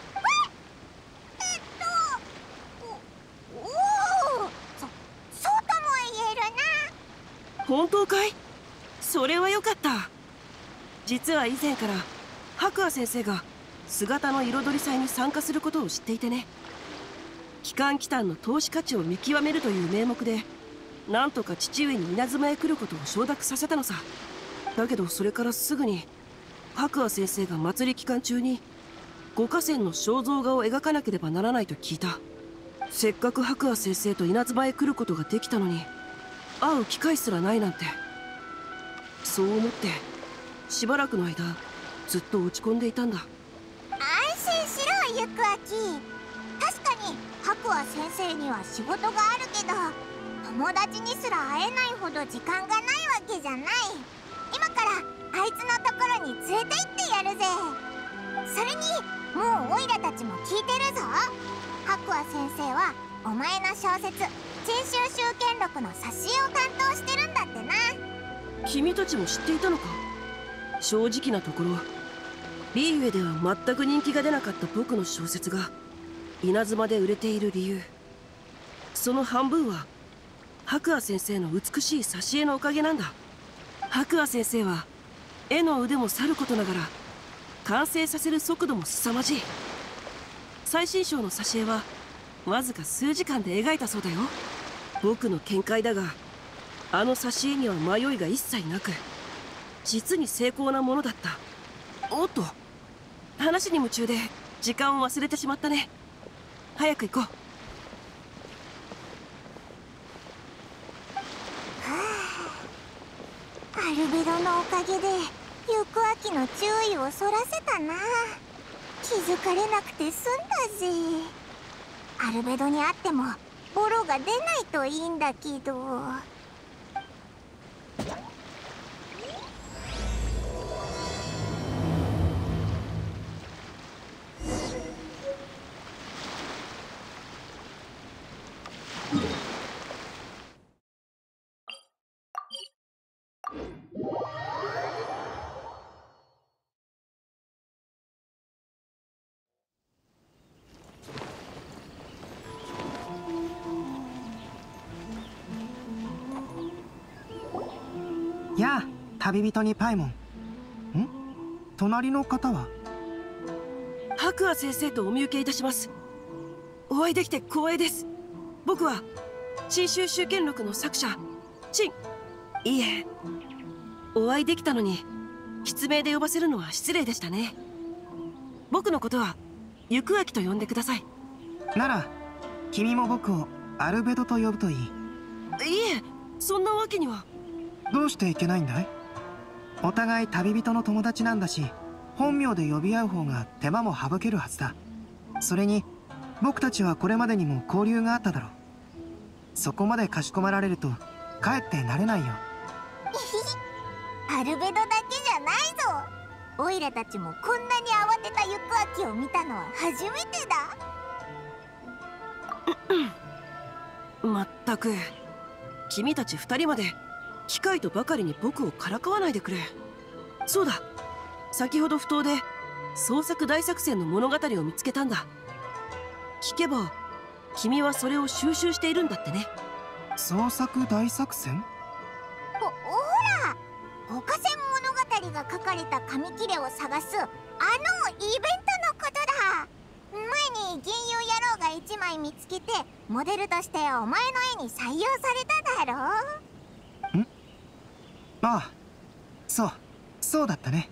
そうとも言えるな。 本当かい？それはよかった。実は以前から白亜先生が姿の彩り祭に参加することを知っていてね。機関機関の投資価値を見極めるという名目でなんとか父上に稲妻へ来ることを承諾させたのさ。だけどそれからすぐに白亜先生が祭り期間中に五河川の肖像画を描かなければならないと聞いた。せっかく白亜先生と稲妻へ来ることができたのに会う機会すらないなんて。そう思ってしばらくの間ずっと落ち込んでいたんだ。 安心しろゆくあき。確かに白亜先生には仕事があるけど、友達にすら会えないほど時間がないわけじゃない。今からあいつのところに連れて行ってやるぜ。それにもうオイラたちも聞いてるぞ。白亜先生はお前の小説「珍州集権録」の挿絵を担当してるんだってな。 君たちも知っていたのか。正直なところリーウェでは全く人気が出なかった僕の小説が稲妻で売れている理由、その半分は白亜先生の美しい挿絵のおかげなんだ。白亜先生は絵の腕もさることながら完成させる速度も凄まじい。最新章の挿絵はわずか数時間で描いたそうだよ。僕の見解だが、あの挿絵には迷いが一切なく、実に精巧なものだった。おっと、話に夢中で時間を忘れてしまったね。早く行こう。 アルベドのおかげでゆくあきの注意をそらせたな。気づかれなくて済んだぜ。アルベドに会ってもボロが出ないといいんだけど。 やあ、旅人にパイモン。隣の方は？ 白亜先生とお見受けいたします。お会いできて光栄です。僕は珍州集権録の作者いえ、お会いできたのに筆名で呼ばせるのは失礼でしたね。僕のことはゆくあきと呼んでください。 なら君も僕をアルベドと呼ぶといい。 いえ、そんなわけには。 どうしていけないんだい？お互い旅人の友達なんだし、本名で呼び合う方が手間も省けるはずだ。それに僕たちはこれまでにも交流があっただろう。そこまでかしこまられるとかえってなれないよ。 アルベドだけじゃないぞ。オイラたちもこんなに慌てたゆくあきを見たのは初めてだ。 まったく、君たち二人まで機械とばかりに僕をからかわないでくれ。そうだ、先ほど埠頭で創作大作戦の物語を見つけたんだ。聞けば君はそれを収集しているんだってね。 創作大作戦？ ほら、五河川物語が書かれた紙切れを探すあのイベントのことだ。前に銀融野郎が1枚見つけてモデルとしてお前の絵に採用されただろう。 ああ、そうだったね。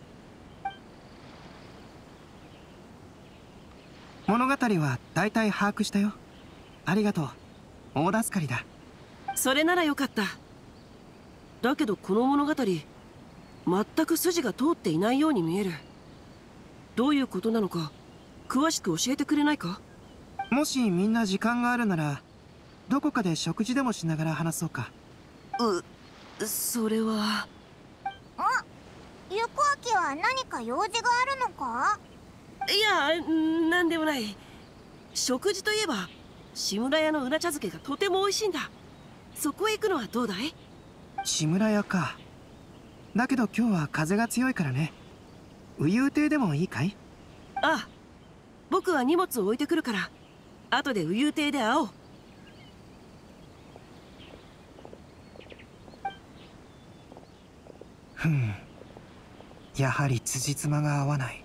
物語は大体把握したよ。ありがとう。大助かりだ。 それならよかった。だけどこの物語全く筋が通っていないように見える。どういうことなのか詳しく教えてくれないか？ もしみんな時間があるならどこかで食事でもしながら話そうか。 それは。 ゆくあきは何か用事があるのか？ いや、なんでもない。食事といえば志村屋のうな茶漬けがとても美味しいんだ。そこへ行くのはどうだい？ 志村屋か。だけど今日は風が強いからね。右遊亭でもいいかい？ ああ、僕は荷物を置いてくるから後で右遊亭で会おう。 やはり辻褄が合わない。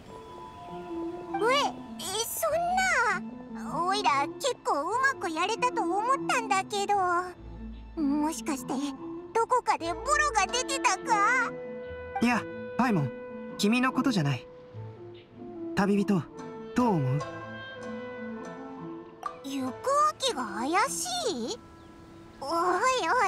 そんな。おいら結構うまくやれたと思ったんだけど、もしかしてどこかでボロが出てたか？ いや、パイモン、君のことじゃない。旅人、どう思う？ ゆくあきが怪しい？おいおい、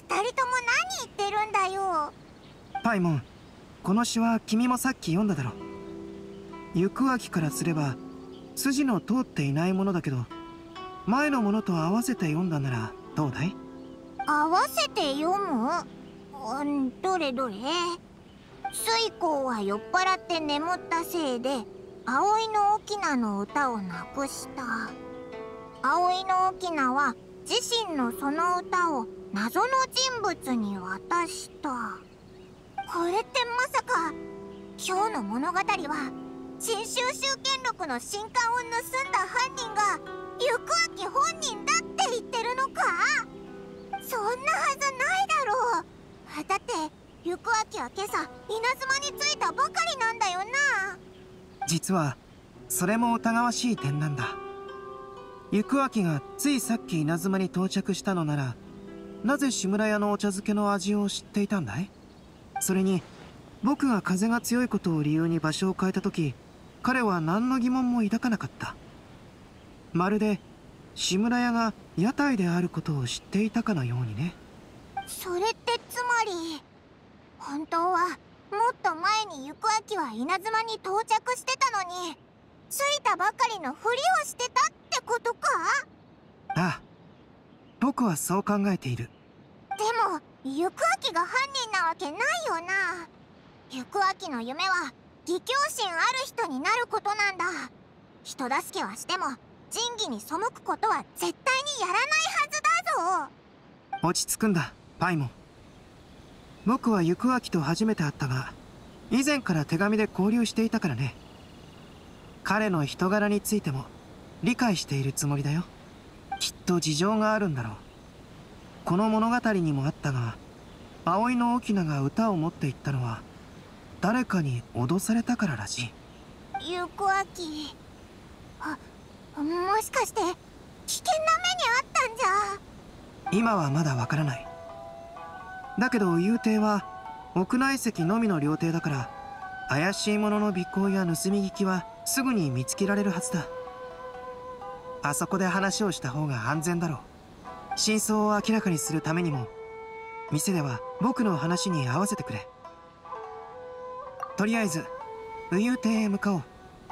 二人とも何言ってるんだよ。 パイモン、この詩は君もさっき読んだだろ。行く秋からすれば筋の通っていないものだけど、前のものと合わせて読んだならどうだい？ 合わせて読む？どれどれ？水光は酔っ払って眠ったせいで葵の翁の歌をなくした。葵の翁は自身のその歌を謎の人物に渡した。これってまさか今日の物語は新収集権録の新刊を盗んだ犯人が行く秋本人だって言ってるのか？そんなはずないだろう。だって行く秋は今朝稲妻に着いたばかりなんだよな。 実はそれも疑わしい点なんだ。行く秋がついさっき稲妻に到着したのなら、なぜ志村屋のお茶漬けの味を知っていたんだい？それに僕が風が強いことを理由に場所を変えた時、彼は何の疑問も抱かなかった。まるで志村屋が屋台であることを知っていたかのようにね。 それってつまり本当はもっと前に行く秋は稲妻に到着してたのに、着いたばかりのふりをしてたってことか？ ああ、僕はそう考えている。 でも行く秋が犯人なわけないよな。行く秋の夢は義兄心ある人になることなんだ。人助けはしても仁義に背くことは絶対にやらないはずだぞ。 落ち着くんだパイモン。僕は行く秋と初めて会ったが、以前から手紙で交流していたからね。彼の人柄についても理解しているつもりだよ。きっと事情があるんだろう。この物語にもあったが、葵の翁が歌を持っていったのは誰かに脅されたかららしい。 行く秋、もしかして危険な目にあったんじゃ？ 今はまだわからない。だけど遊亭は屋内席のみの料亭だから、怪しいものの尾行や盗み聞きはすぐに見つけられるはずだ。あそこで話をした方が安全だろう。真相を明らかにするためにも、店では僕の話に合わせてくれ。とりあえず右遊亭へ向かおう。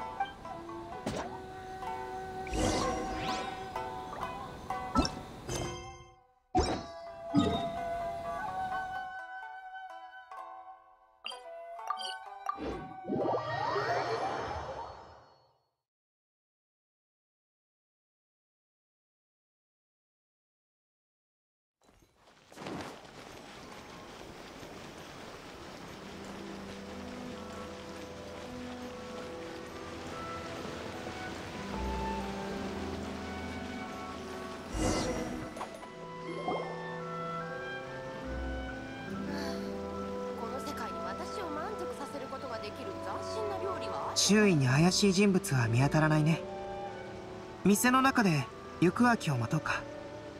周囲に怪しい人物は見当たらないね。店の中で行く秋を待とうか。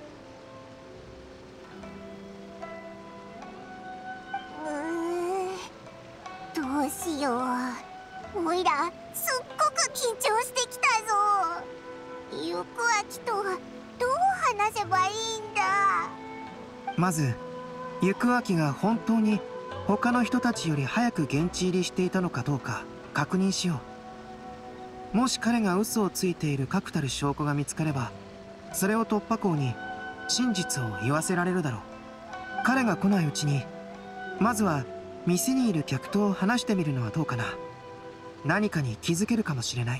どうしよう。おいらすっごく緊張してきたぞ。行く秋とはどう話せばいいんだ？ まず行く秋が本当に他の人たちより早く現地入りしていたのかどうか確認しよう。もし彼が嘘をついている確たる証拠が見つかれば、それを突破口に真実を言わせられるだろう。彼が来ないうちにまずは店にいる客と話してみるのはどうかな。何かに気づけるかもしれない。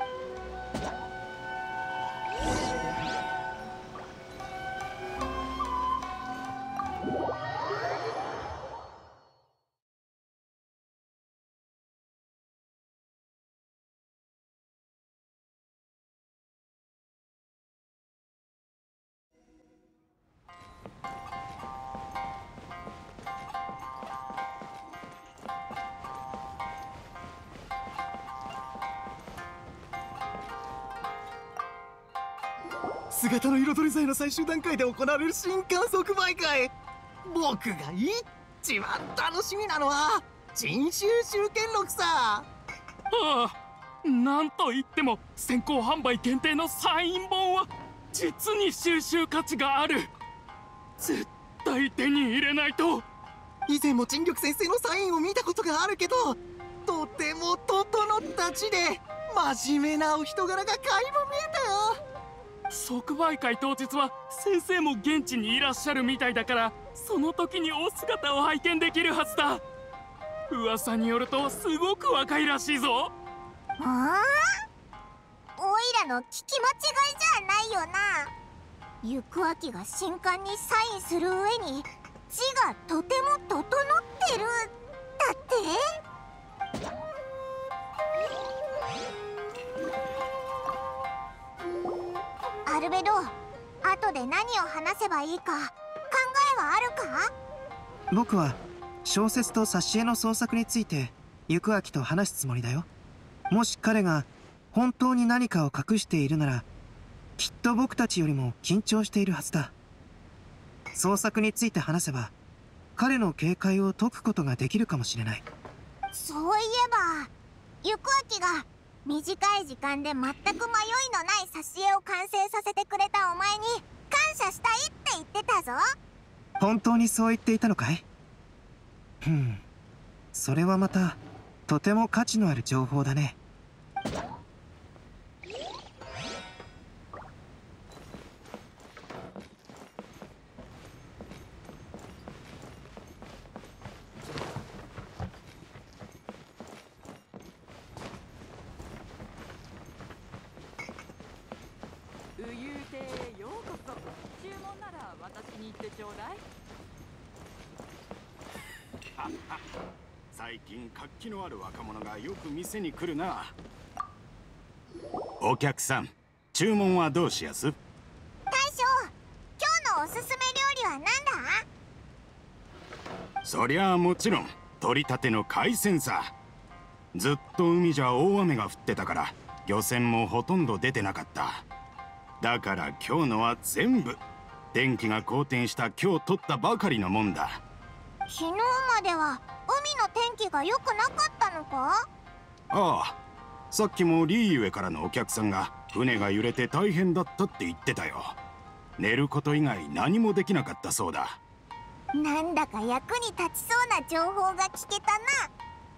姿の彩り祭の最終段階で行われる新観即売会。僕が一番楽しみなのは新収集権録さ。 ああ、なんといっても先行販売限定のサイン本は実に収集価値がある。絶対手に入れないと。以前も陳玉先生のサインを見たことがあるけど、とても整った字で真面目なお人柄が垣間見えたよ。 即売会当日は先生も現地にいらっしゃるみたいだから、その時にお姿を拝見できるはずだ。噂によるとすごく若いらしいぞ。 おいらの聞き間違いじゃないよな。行明が新刊にサインする上に字がとても整ってるだって。アルベド、後で何を話せばいいか考えはあるか？ 僕は小説と挿絵の創作について行明と話すつもりだよ。もし彼が本当に何かを隠しているなら、きっと僕たちよりも緊張しているはずだ。創作について話せば彼の警戒を解くことができるかもしれない。 そういえば行明が短い時間で全く迷いのない挿絵を完成させてくれたお前に感謝したいって言ってたぞ。 本当にそう言っていたのかい？それはまたとても価値のある情報だね。 最近活気のある若者がよく店に来るな。お客さん、注文はどうしやす？ 大将、今日のおすすめ料理は何だ？ そりゃあもちろん取り立ての海鮮さ。ずっと海じゃ大雨が降ってたから漁船もほとんど出てなかった。だから今日のは全部天気が好転した今日取ったばかりのもんだ。 昨日までは海の天気が良くなかったのか？ ああ、さっきもリーユエからのお客さんが船が揺れて大変だったって言ってたよ。寝ること以外何もできなかったそうだ。 なんだか役に立ちそうな情報が聞けたな。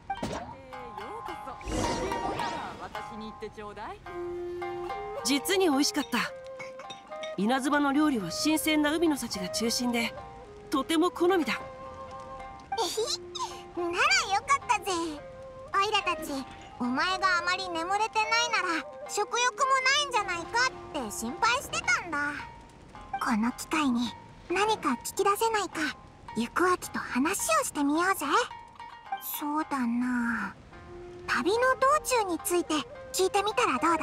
私に言ってちょうだい。 実に美味しかった。稲妻の料理は新鮮な海の幸が中心でとても好みだ。 ならよかったぜ。おいらたち、お前があまり眠れてないなら食欲もないんじゃないかって心配してたんだ。この機会に何か聞き出せないか行明と話をしてみようぜ。そうだな、旅の道中について聞いてみたらどうだ？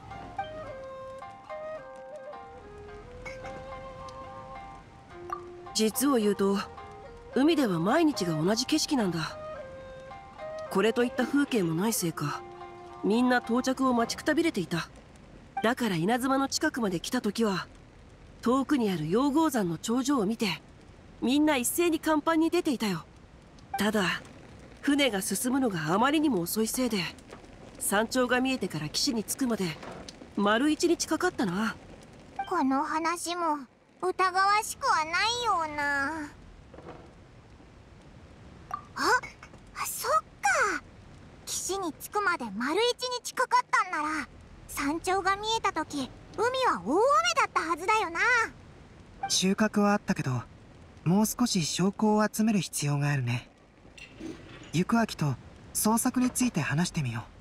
実を言うと海では毎日が同じ景色なんだ。これといった風景もないせいか、みんな到着を待ちくたびれていた。だから稲妻の近くまで来た時は遠くにある陽光山の頂上を見てみんな一斉に甲板に出ていたよ。ただ船が進むのがあまりにも遅いせいで山頂が見えてから岸に着くまで丸1日かかったな。 この話も疑わしくはないような。そっか、岸に着くまで丸1日かかったんなら山頂が見えた時海は大雨だったはずだよな。 収穫はあったけどもう少し証拠を集める必要があるね。行明と創作について話してみよ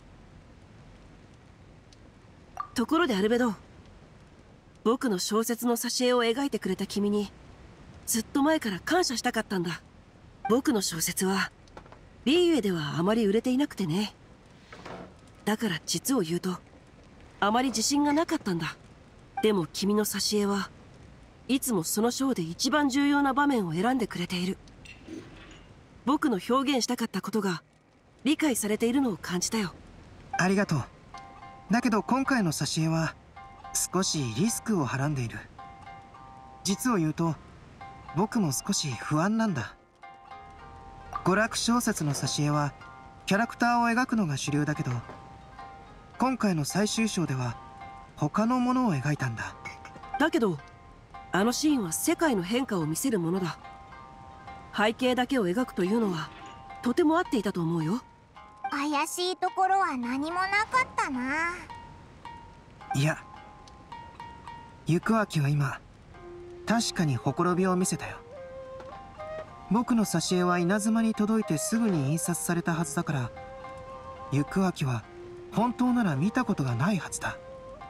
う。ところでアルベド、僕の小説の挿絵を描いてくれた君にずっと前から感謝したかったんだ。僕の小説はリーユエではあまり売れていなくてね。だから実を言うとあまり自信がなかったんだ。でも君の挿絵はいつもその章で一番重要な場面を選んでくれている。僕の表現したかったことが理解されているのを感じたよ。 ありがとう。だけど今回の挿絵は少しリスクをはらんでいる。実を言うと僕も少し不安なんだ。娯楽小説の挿絵はキャラクターを描くのが主流だけど、今回の最終章では他のものを描いたんだ。 だけどあのシーンは世界の変化を見せるものだ。背景だけを描くというのはとても合っていたと思うよ。 怪しいところは何もなかったな。 いや、行明は今確かにほころびを見せたよ。僕の挿絵は稲妻に届いてすぐに印刷されたはずだから、行明は本当なら見たことがないはずだ。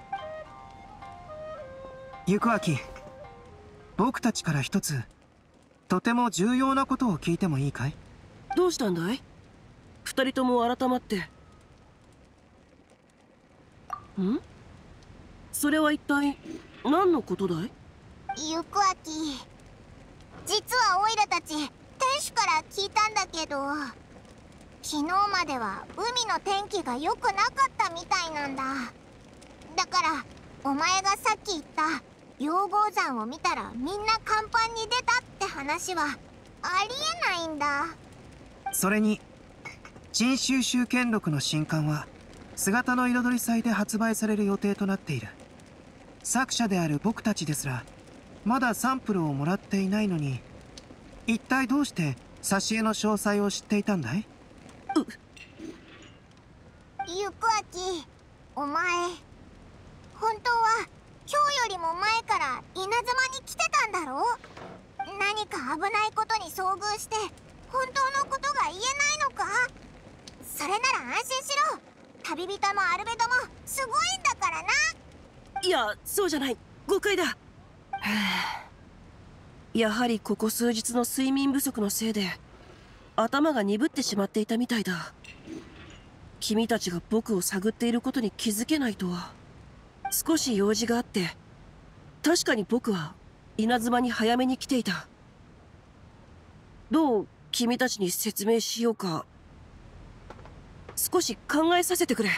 行明、僕たちから一つとても重要なことを聞いてもいいかい？ どうしたんだい？二人とも改まって。ん？それは一体何のことだい？ 行明、実はオイラたち天使から聞いたんだけど、昨日までは海の天気が良くなかったみたいなんだ。だからお前がさっき言った溶合山を見たらみんな甲板に出たって話はありえないんだ。 それに陳収集権録の新刊は姿の彩り祭で発売される予定となっている。作者である僕たちですらまだサンプルをもらっていないのに、一体どうして挿絵の詳細を知っていたんだい？ 行明、お前本当は今日よりも前から稲妻に来てたんだろ？何か危ないことに遭遇して本当のことが言えないのか？それなら安心しろ。旅人もアルベドもすごいんだからな。 いや、そうじゃない。誤解だ。やはりここ数日の睡眠不足のせいで頭が鈍ってしまっていたみたいだ。君たちが僕を探っていることに気づけないとは。少し用事があって、確かに僕は稲妻に早めに来ていた。どう君たちに説明しようか。少し考えさせてくれ。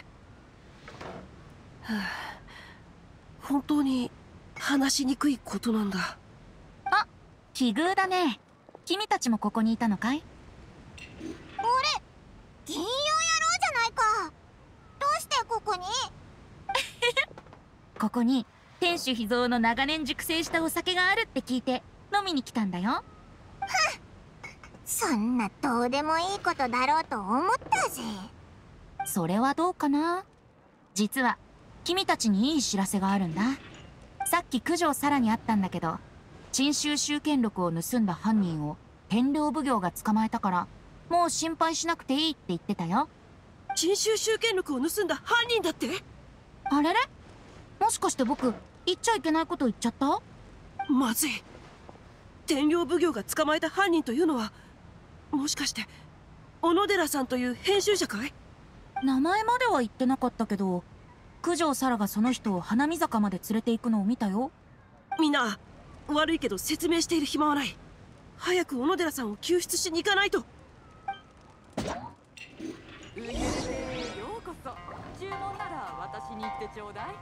本当に話しにくいことなんだ。 あ、奇遇だね。君たちもここにいたのかい？ 俺、銀融野郎じゃないか。どうしてここに？ ここに天守秘蔵の長年熟成したお酒があるって聞いて飲みに来たんだよ。 そんなどうでもいいことだろうと思ったぜ。 それはどうかな。実は君たちにいい知らせがあるんだ。さっき九条サラに会ったんだけど、陳収集権録を盗んだ犯人を天領奉行が捕まえたから、もう心配しなくていいって言ってたよ。 陳収集権録を盗んだ犯人だって？ あれれ、もしかして僕言っちゃいけないこと言っちゃった？ まずい。天領奉行が捕まえた犯人というのは、もしかして小野寺さんという編集者かい？ 名前までは言ってなかったけど、九条サラがその人を花見坂まで連れて行くのを見たよ。 みんな、悪いけど説明している暇はない。早く小野寺さんを救出しに行かないと。 ウユニへようこそ。注文なら私に言ってちょうだい。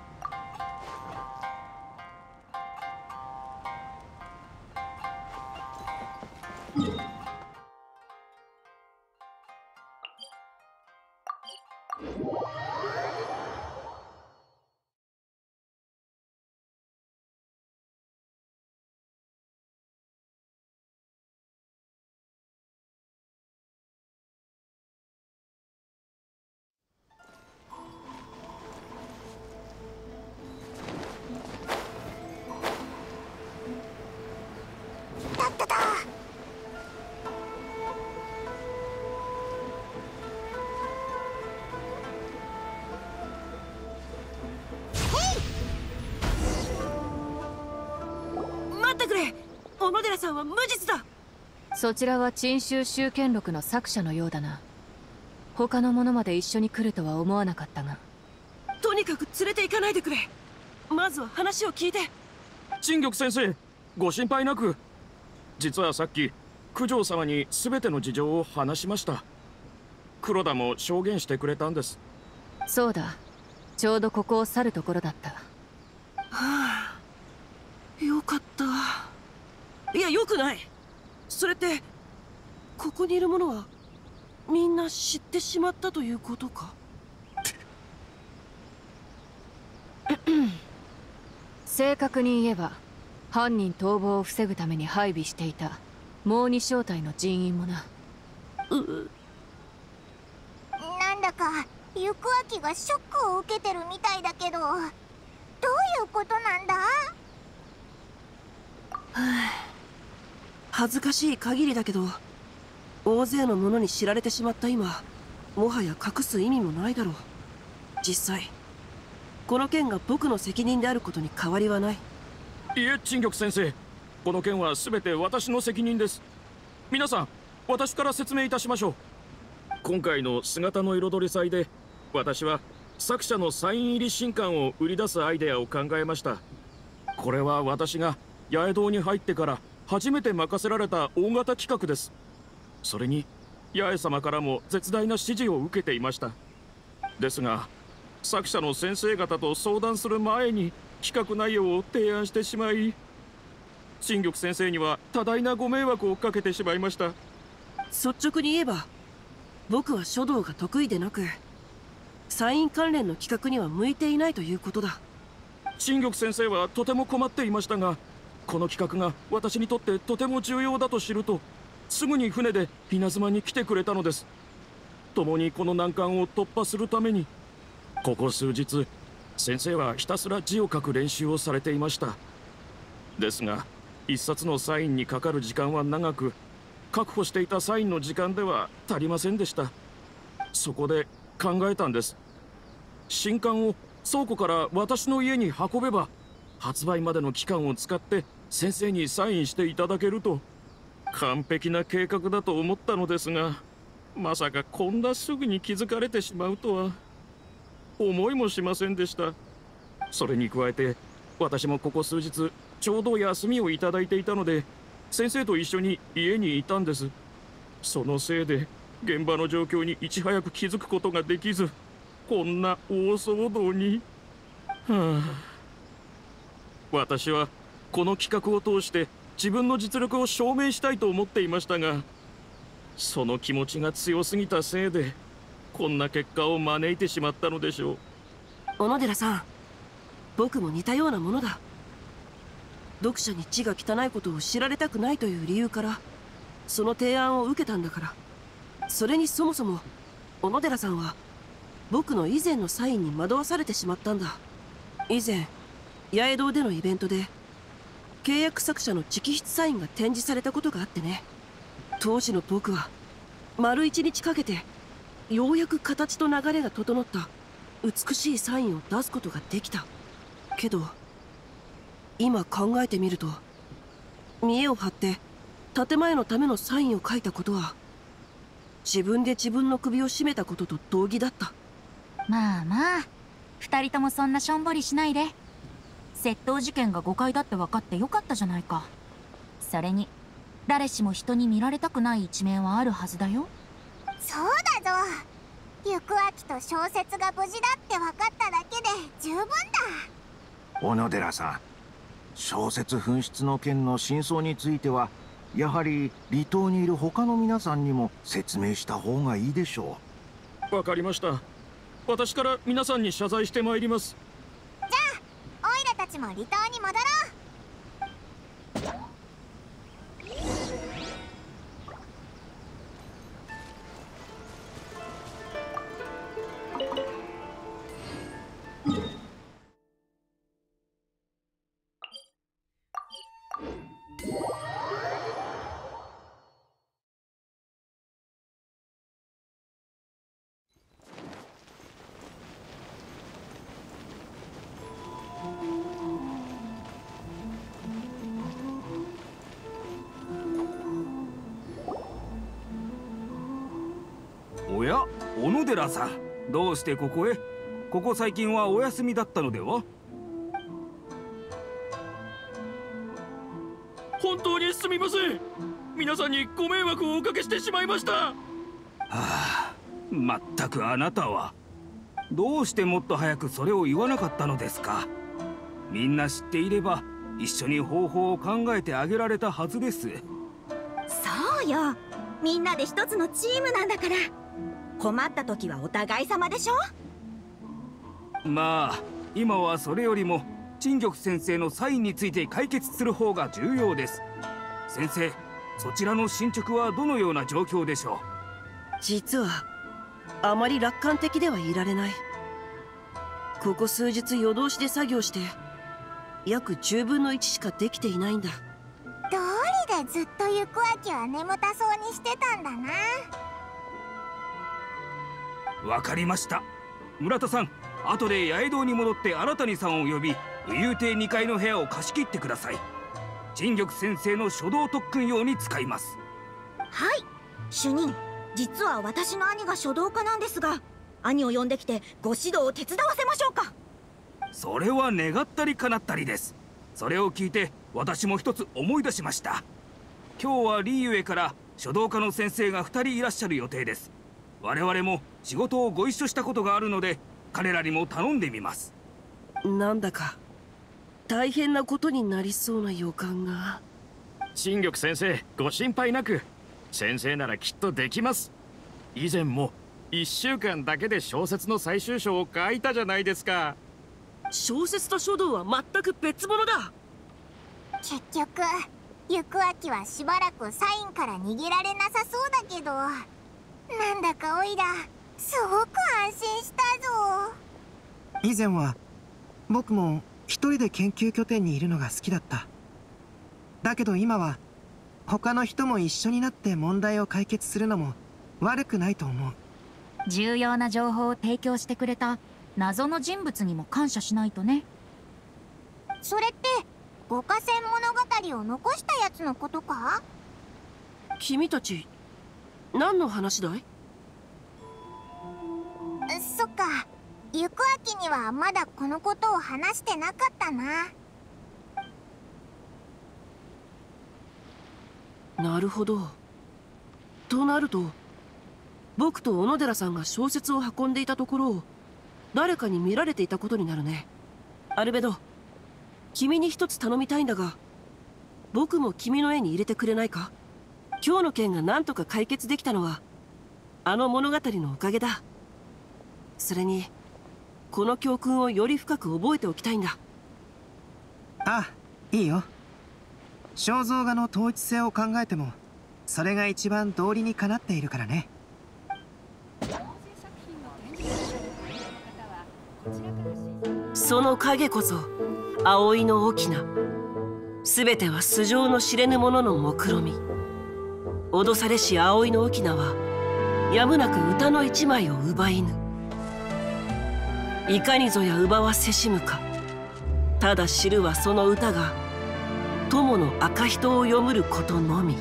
待ってくれ。小野寺さんは無実だ。 そちらは陳収集権録の作者のようだな。他の者まで一緒に来るとは思わなかったが。 とにかく連れて行かないでくれ。まずは話を聞いて。 陳玉先生、ご心配なく。実はさっき九条様に全ての事情を話しました。黒田も証言してくれたんです。 そうだ、ちょうどここを去るところだった。 はあ、よかった。いや、よくない。それってここにいる者はみんな知ってしまったということか？ 正確に言えば犯人逃亡を防ぐために配備していたもう2小隊の人員もな。 なんだか行く秋がショックを受けてるみたいだけど、どういうことなんだ？ 恥ずかしい限りだけど、大勢の者に知られてしまった今、もはや隠す意味もないだろう。実際この件が僕の責任であることに変わりはない。 いえ、陳玉先生、この件は全て私の責任です。皆さん、私から説明いたしましょう。今回の姿の彩り祭で、私は作者のサイン入り新刊を売り出すアイデアを考えました。これは私が八重堂に入ってから初めて任せられた大型企画です。それに八重様からも絶大な支持を受けていました。ですが、作者の先生方と相談する前に企画内容を提案してしまい、陳玉先生には多大なご迷惑をかけてしまいました。 率直に言えば、僕は書道が得意でなく、サイン関連の企画には向いていないということだ。 陳玉先生はとても困っていましたが、この企画が私にとってとても重要だと知ると、すぐに船で稲妻に来てくれたのです。共にこの難関を突破するために、ここ数日先生はひたすら字を書く練習をされていました。ですが、一冊のサインにかかる時間は長く、確保していたサインの時間では足りませんでした。そこで考えたんです。新刊を倉庫から私の家に運べば、発売までの期間を使って先生にサインしていただけると。完璧な計画だと思ったのですが、まさかこんなすぐに気づかれてしまうとは思いもしませんでした。それに加えて、私もここ数日ちょうど休みをいただいていたので、先生と一緒に家にいたんです。そのせいで現場の状況にいち早く気づくことができず、こんな大騒動に。私はこの企画を通して自分の実力を証明したいと思っていましたが、その気持ちが強すぎたせいでこんな結果を招いてしまったのでしょう。 小野寺さん、僕も似たようなものだ。読者に字が汚いことを知られたくないという理由からその提案を受けたんだから。それにそもそも小野寺さんは僕の以前のサインに惑わされてしまったんだ。以前八重堂でのイベントで契約作者の直筆サインが展示されたことがあってね。当時の僕は丸1日かけてようやく形と流れが整った美しいサインを出すことができた。けど今考えてみると、見栄を張って建前のためのサインを書いたことは自分で自分の首を絞めたことと同義だった。 まあまあ、2人ともそんなしょんぼりしないで。窃盗事件が誤解だって分かってよかったじゃないか。それに誰しも人に見られたくない一面はあるはずだよ。 そうだぞ。行く秋と小説が無事だって分かっただけで十分だ。 小野寺さん、小説紛失の件の真相についてはやはり離島にいる他の皆さんにも説明した方がいいでしょう。わかりました。私から皆さんに謝罪してまいります。 じゃあオイラたちも離島に戻ろう。 おや、小野寺さん、どうしてここへ？ここ最近はお休みだったのでは？ 本当にすみません。皆さんにご迷惑をおかけしてしまいました。はあ、まったくあなたはどうしてもっと早くそれを言わなかったのですか。みんな知っていれば一緒に方法を考えてあげられたはずです。 そうよ、みんなで一つのチームなんだから。困った時はお互い様でしょ。 まあ今はそれよりも陳玉先生のサインについて解決する方が重要です。先生、そちらの進捗はどのような状況でしょう？ 実はあまり楽観的ではいられない。ここ数日夜通しで作業して約10分の1しかできていないんだ。 どうりでずっと行く秋は眠たそうにしてたんだな。 わかりました。村田さん、後で八重堂に戻って新谷さんを呼び、右遊亭2階の部屋を貸し切ってください。陳玉先生の書道特訓用に使います。 はい、主任、実は私の兄が書道家なんですが、兄を呼んできてご指導を手伝わせましょうか。 それは願ったり叶ったりです。それを聞いて私も一つ思い出しました。今日はリーユエから書道家の先生が2人いらっしゃる予定です。我々も仕事をご一緒したことがあるので、彼らにも頼んでみます。 なんだか大変なことになりそうな予感が。 陳玉先生、ご心配なく。先生ならきっとできます。以前も1週間だけで小説の最終章を書いたじゃないですか。 小説と書道は全く別物だ。 結局行く秋はしばらくサインから逃げられなさそうだけど、なんだかおいらすごく安心したぞ。 以前は僕も一人で研究拠点にいるのが好きだった。だけど今は他の人も一緒になって問題を解決するのも悪くないと思う。 重要な情報を提供してくれた謎の人物にも感謝しないとね。 それって五箇線物語を残したやつのことか？ 君たち何の話だい？ そっか、行く秋にはまだこのことを話してなかったな。 なるほど。となると僕と小野寺さんが小説を運んでいたところを誰かに見られていたことになるね。アルベド、君に一つ頼みたいんだが、僕も君の絵に入れてくれないか？今日の件が何とか解決できたのはあの物語のおかげだ。それにこの教訓をより深く覚えておきたいんだ。 ああ、いいよ。肖像画の統一性を考えてもそれが一番道理にかなっているからね。 その影こそ葵の翁。全ては素性の知れぬ者の目論み。脅されし葵の翁はやむなく歌の一枚を奪いぬ。いかにぞや奪わせしむか。ただ知るはその歌が友の赤人を読むることのみ。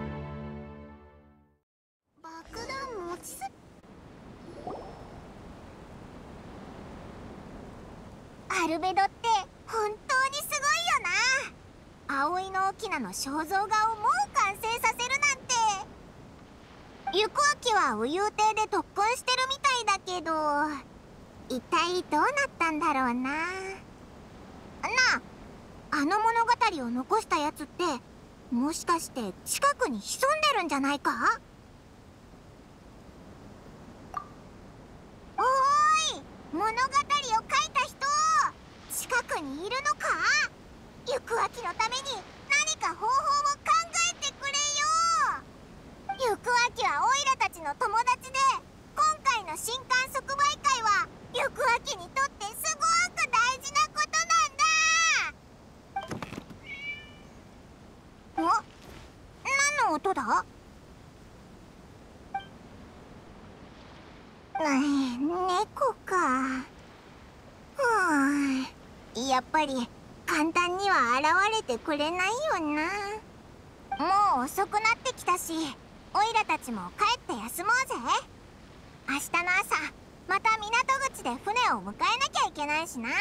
アルベドって本当にすごいよな。葵の翁の肖像画をもう完成させるなんて。行く秋は右遊亭で特訓してるみたいだけど、一体どうなったんだろうな。あの物語を残したやつってもしかして近くに潜んでるんじゃないか？おーい、物語を書いた人、近くにいるのか？行く秋のために何か方法を考えてくれよ。行く秋はオイラたちの友達で、今回の新刊即売会は行く秋にとってすごく大事なことなんだ。お？何の音だ？猫か。やっぱり簡単には現れてくれないよな。もう遅くなってきたし、オイラたちも帰って休もうぜ。明日の朝また港口で船を迎えなきゃいけないしな。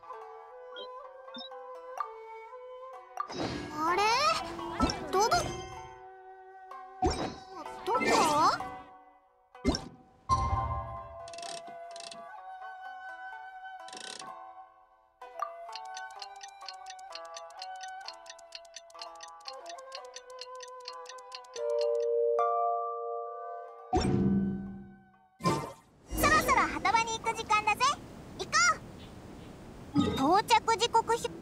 あれ？ 到着時刻表。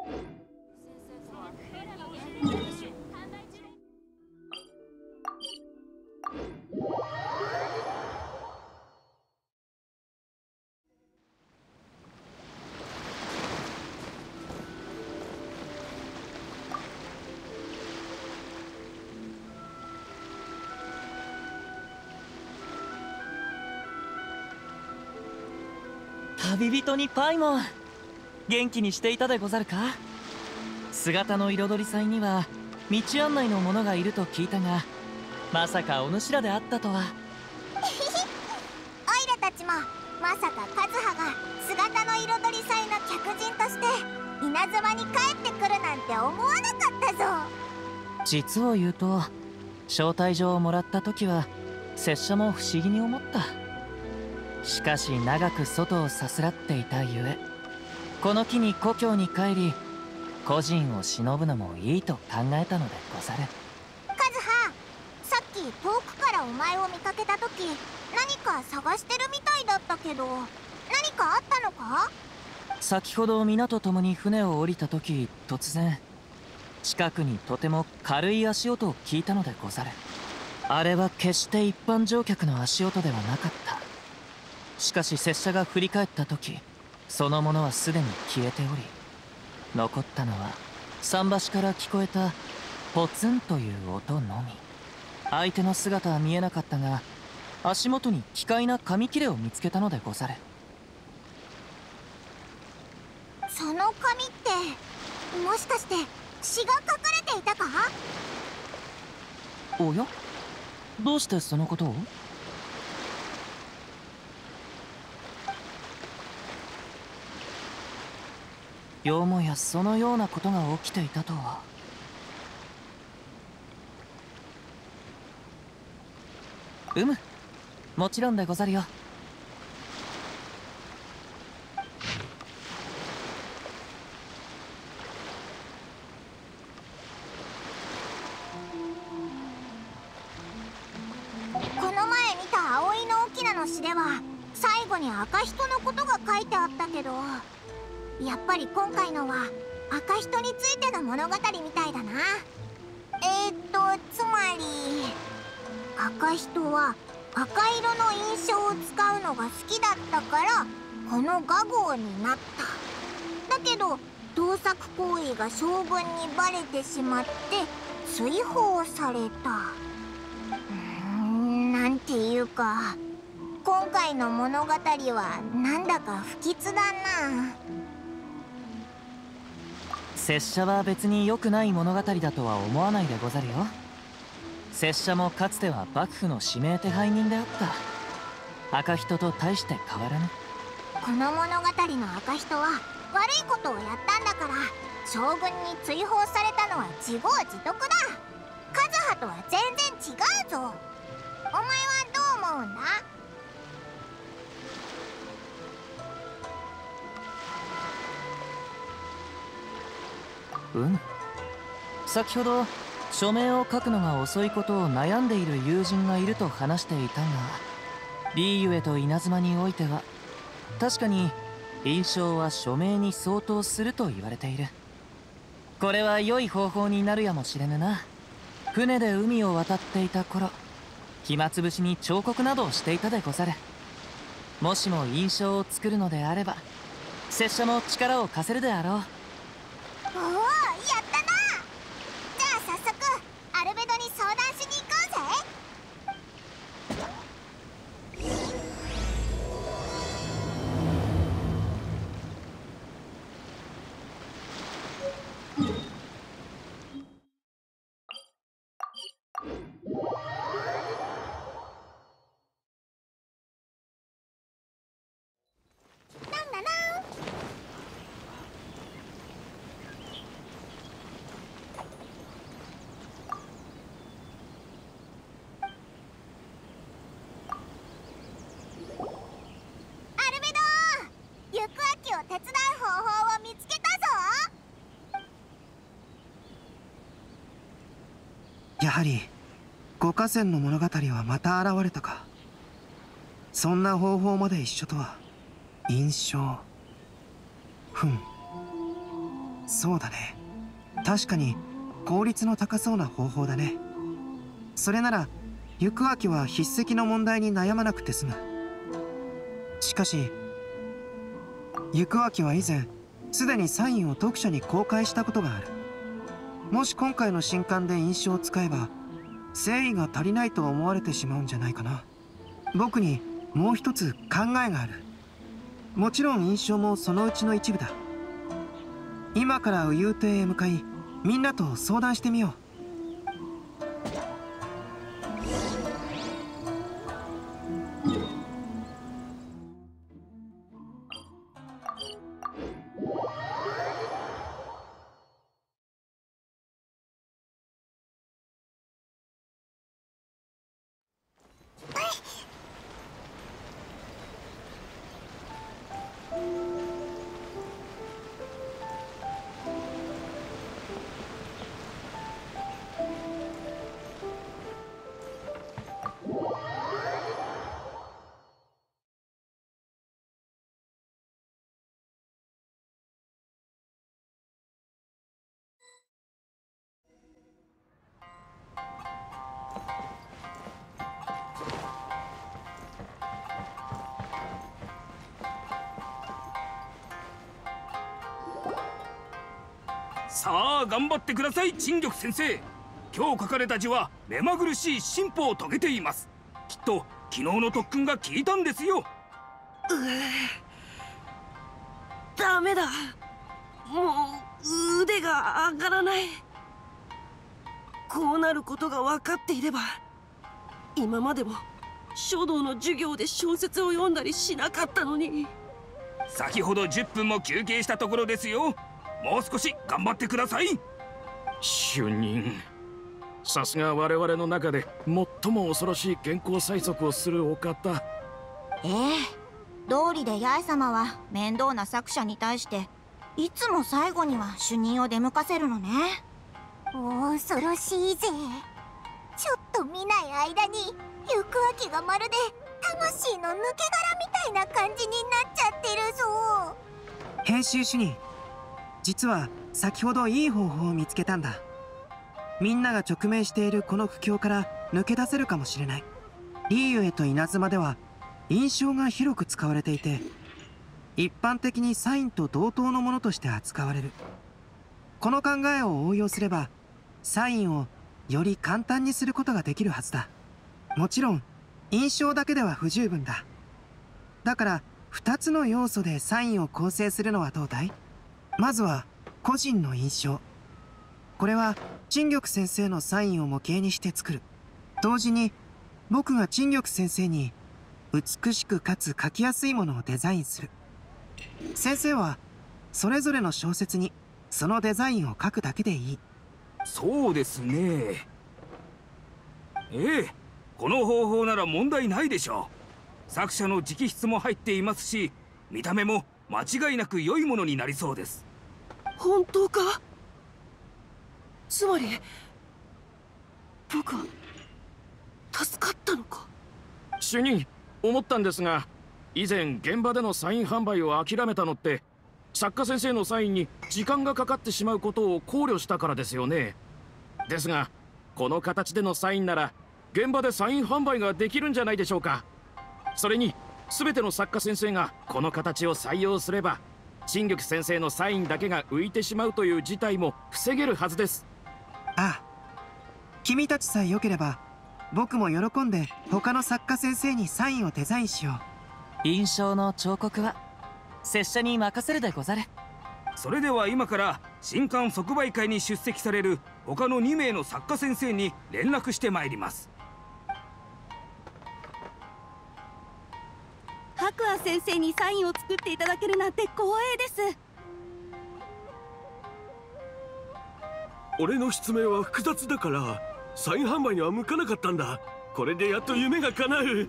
旅人にパイモン、元気にしていたでござるか。姿の彩り祭には道案内の者がいると聞いたが、まさかお主らであったとは。 オイラたちもまさかカズハが姿の彩り祭の客人として稲妻に帰ってくるなんて思わなかったぞ。 実を言うと、招待状をもらった時は拙者も不思議に思った。しかし長く外をさすらっていたゆえ、この機に故郷に帰り故人を偲ぶのもいいと考えたのでござる。 カズハ、さっき遠くからお前を見かけた時何か探してるみたいだったけど、何かあったのか？ 先ほど皆と共に船を降りた時、突然近くにとても軽い足音を聞いたのでござる。あれは決して一般乗客の足音ではなかった。しかし拙者が振り返った時、そのものはすでに消えており、残ったのは桟橋から聞こえたポツンという音のみ。相手の姿は見えなかったが、足元に奇怪な紙切れを見つけたのでござる。 その紙ってもしかして詩が書かれていたか？ おや、どうしてそのことを？よもやそのようなことが起きていたとは。もちろんでござるよ。 この前見た葵の翁の詩では最後に赤人のことが書いてあったけど、やっぱり今回のは赤人についての物語みたいだな。つまり赤人は赤色の印象を使うのが好きだったからこの画号になった。だけど盗作行為が将軍にバレてしまって追放された。なんていうか今回の物語はなんだか不吉だな。 拙者は別に良くない物語だとは思わないでござるよ。拙者もかつては幕府の指名手配人であった。赤人と大して変わらぬ。 この物語の赤人は悪いことをやったんだから将軍に追放されたのは自業自得だ。カズハとは全然違うぞ。お前はどう思うんだ？ 先ほど署名を書くのが遅いことを悩んでいる友人がいると話していたが、リーユエと稲妻においては確かに印象は署名に相当すると言われている。これは良い方法になるやもしれぬな。船で海を渡っていた頃、暇つぶしに彫刻などをしていたでござる。もしも印象を作るのであれば拙者も力を貸せるであろう。 おお、やったな。じゃあ早速アルベドに相談しに行こうぜ。なんだな。行く秋を手伝う方法を見つけたぞ。 やはり五河川の物語はまた現れたか。そんな方法まで一緒とは。印象、 そうだね。確かに効率の高そうな方法だね。それなら行く秋は筆跡の問題に悩まなくて済む。しかし行く秋は以前すでにサインを読者に公開したことがある。もし今回の新刊で印象を使えば誠意が足りないと思われてしまうんじゃないかな。僕にもう一つ考えがある。もちろん印象もそのうちの一部だ。今から右遊亭へ向かいみんなと相談してみよう。 さあ頑張ってください、陳玉先生。今日書かれた字は目まぐるしい進歩を遂げています。きっと昨日の特訓が効いたんですよ。 ダメだ、もう腕が上がらない。こうなることが分かっていれば今までも書道の授業で小説を読んだりしなかったのに。 先ほど10分も休憩したところですよ。もう少し頑張ってください。 主任、さすが我々の中で最も恐ろしい原稿催促をするお方。 道理で八重様は面倒な作者に対していつも最後には主任を出向かせるのね。恐ろしいぜ。ちょっと見ない間に行く秋がまるで魂の抜け殻みたいな感じになっちゃってるぞ。 編集主任、実は先ほどいい方法を見つけたんだ。みんなが直面しているこの苦境から抜け出せるかもしれない。リーユエと稲妻では印象が広く使われていて、一般的にサインと同等のものとして扱われる。この考えを応用すればサインをより簡単にすることができるはずだ。もちろん印象だけでは不十分だ。だから2つの要素でサインを構成するのはどうだい？まずは個人の印象。これは陳玉先生のサインを模型にして作る。同時に僕が陳玉先生に美しくかつ書きやすいものをデザインする。先生はそれぞれの小説にそのデザインを書くだけでいい。 そうですね。この方法なら問題ないでしょう。作者の直筆も入っていますし、見た目も間違いなく良いものになりそうです。 本当か？つまり僕は助かったのか？ 主任、思ったんですが、以前現場でのサイン販売を諦めたのって作家先生のサインに時間がかかってしまうことを考慮したからですよね。ですがこの形でのサインなら現場でサイン販売ができるんじゃないでしょうか。それに全ての作家先生がこの形を採用すれば陳玉先生のサインだけが浮いてしまうという事態も防げるはずです。 ああ、君たちさえ良ければ僕も喜んで他の作家先生にサインをデザインしよう。印象の彫刻は拙者に任せるでござる。 それでは今から新刊即売会に出席される他の2名の作家先生に連絡してまいります。 白亜先生にサインを作っていただけるなんて光栄です。 俺の失明は複雑だからサイン販売には向かなかったんだ。これでやっと夢が叶う。 よかった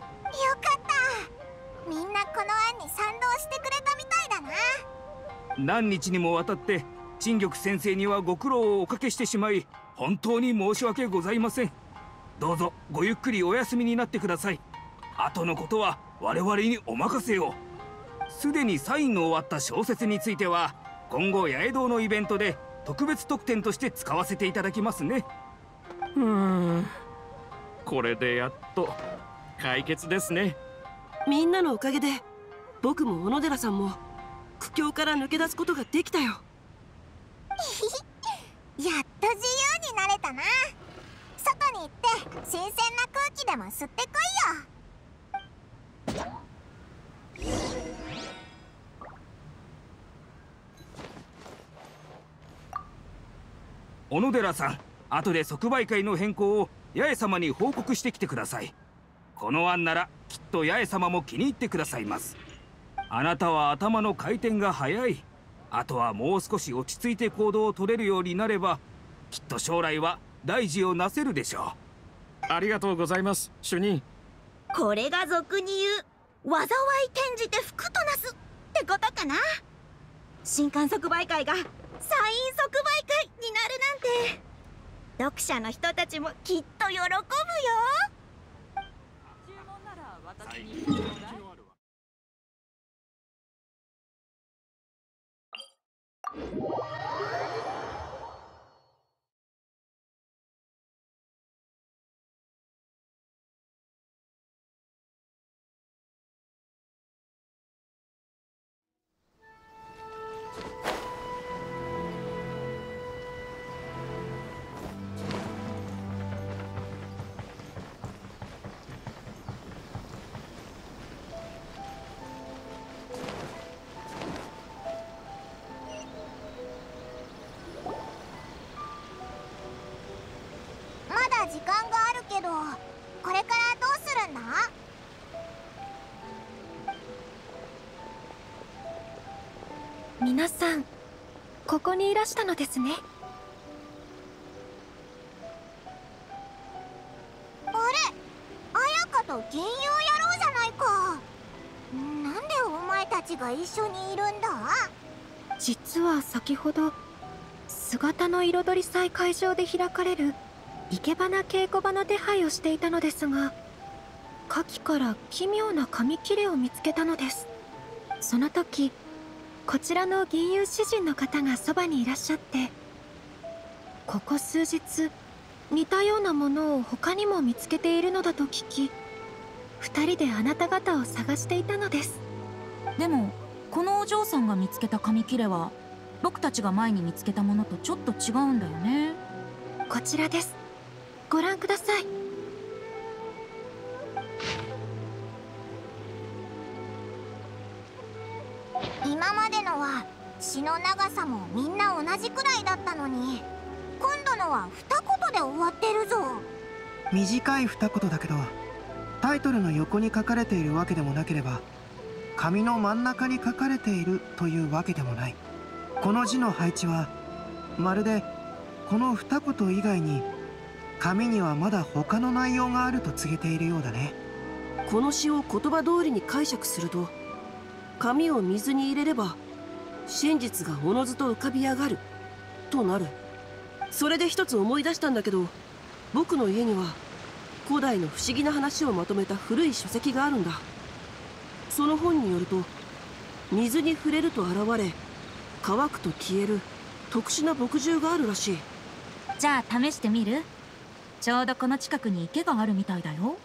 。みんなこの案に賛同してくれたみたいだな。 何日にもわたって陳玉先生にはご苦労をおかけしてしまい本当に申し訳ございません。どうぞごゆっくりお休みになってください。後のことは我々にお任せを。 すでにサインの終わった小説については今後八重堂のイベントで特別特典として使わせていただきますね。 これでやっと解決ですね。 みんなのおかげで僕も小野寺さんも苦境から抜け出すことができたよ。 やっと自由になれたな。外に行って新鮮な空気でも吸ってこいよ。 小野寺さん、後で即売会の変更を八重様に報告してきてください。この案ならきっと八重様も気に入ってくださいます。あなたは頭の回転が速い。あとはもう少し落ち着いて行動を取れるようになればきっと将来は大事をなせるでしょう。ありがとうございます、主任。 これが俗に言う災い転じて福となすってことかな。新刊即売会がサイン即売会になるなんて、読者の人たちもきっと喜ぶよ。 注文なら私にちょうだい。 時間があるけど、これからどうするんだ？ 皆さん、ここにいらしたのですね。 あれ、綾香と銀融野郎じゃないか。なんでお前たちが一緒にいるんだ？ 実は先ほど姿の彩り祭会場で開かれる生け花稽古場の手配をしていたのですが、下記から奇妙な紙切れを見つけたのです。その時こちらの銀融詩人の方がそばにいらっしゃって、ここ数日似たようなものを他にも見つけているのだと聞き、2人であなた方を探していたのです。 でもこのお嬢さんが見つけた紙切れは僕たちが前に見つけたものとちょっと違うんだよね。 こちらです、ご覧ください。 今までのは詩の長さもみんな同じくらいだったのに、今度のは二言で終わってるぞ。 短い二言だけど、タイトルの横に書かれているわけでもなければ紙の真ん中に書かれているというわけでもない。この字の配置はまるでこの二言以外に紙にはまだ他の内容があると告げているようだね。 この詩を言葉通りに解釈すると、紙を水に入れれば真実がおのずと浮かび上がるとなる。それで一つ思い出したんだけど、僕の家には古代の不思議な話をまとめた古い書籍があるんだ。その本によると、水に触れると現れ乾くと消える特殊な墨汁があるらしい。 じゃあ試してみる？ちょうどこの近くに池があるみたいだよ。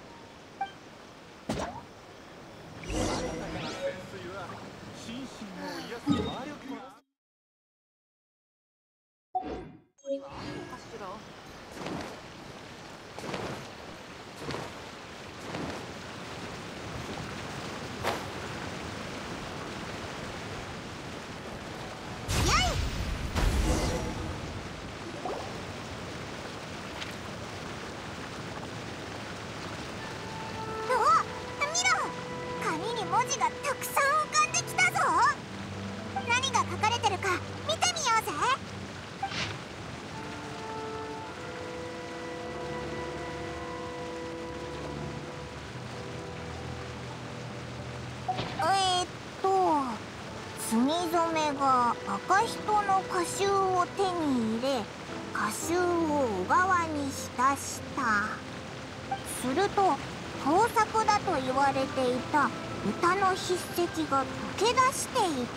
墨染めが赤人の歌集を手に入れ、歌集を小川に浸した。すると盗作だと言われていた歌の筆跡が溶け出していった。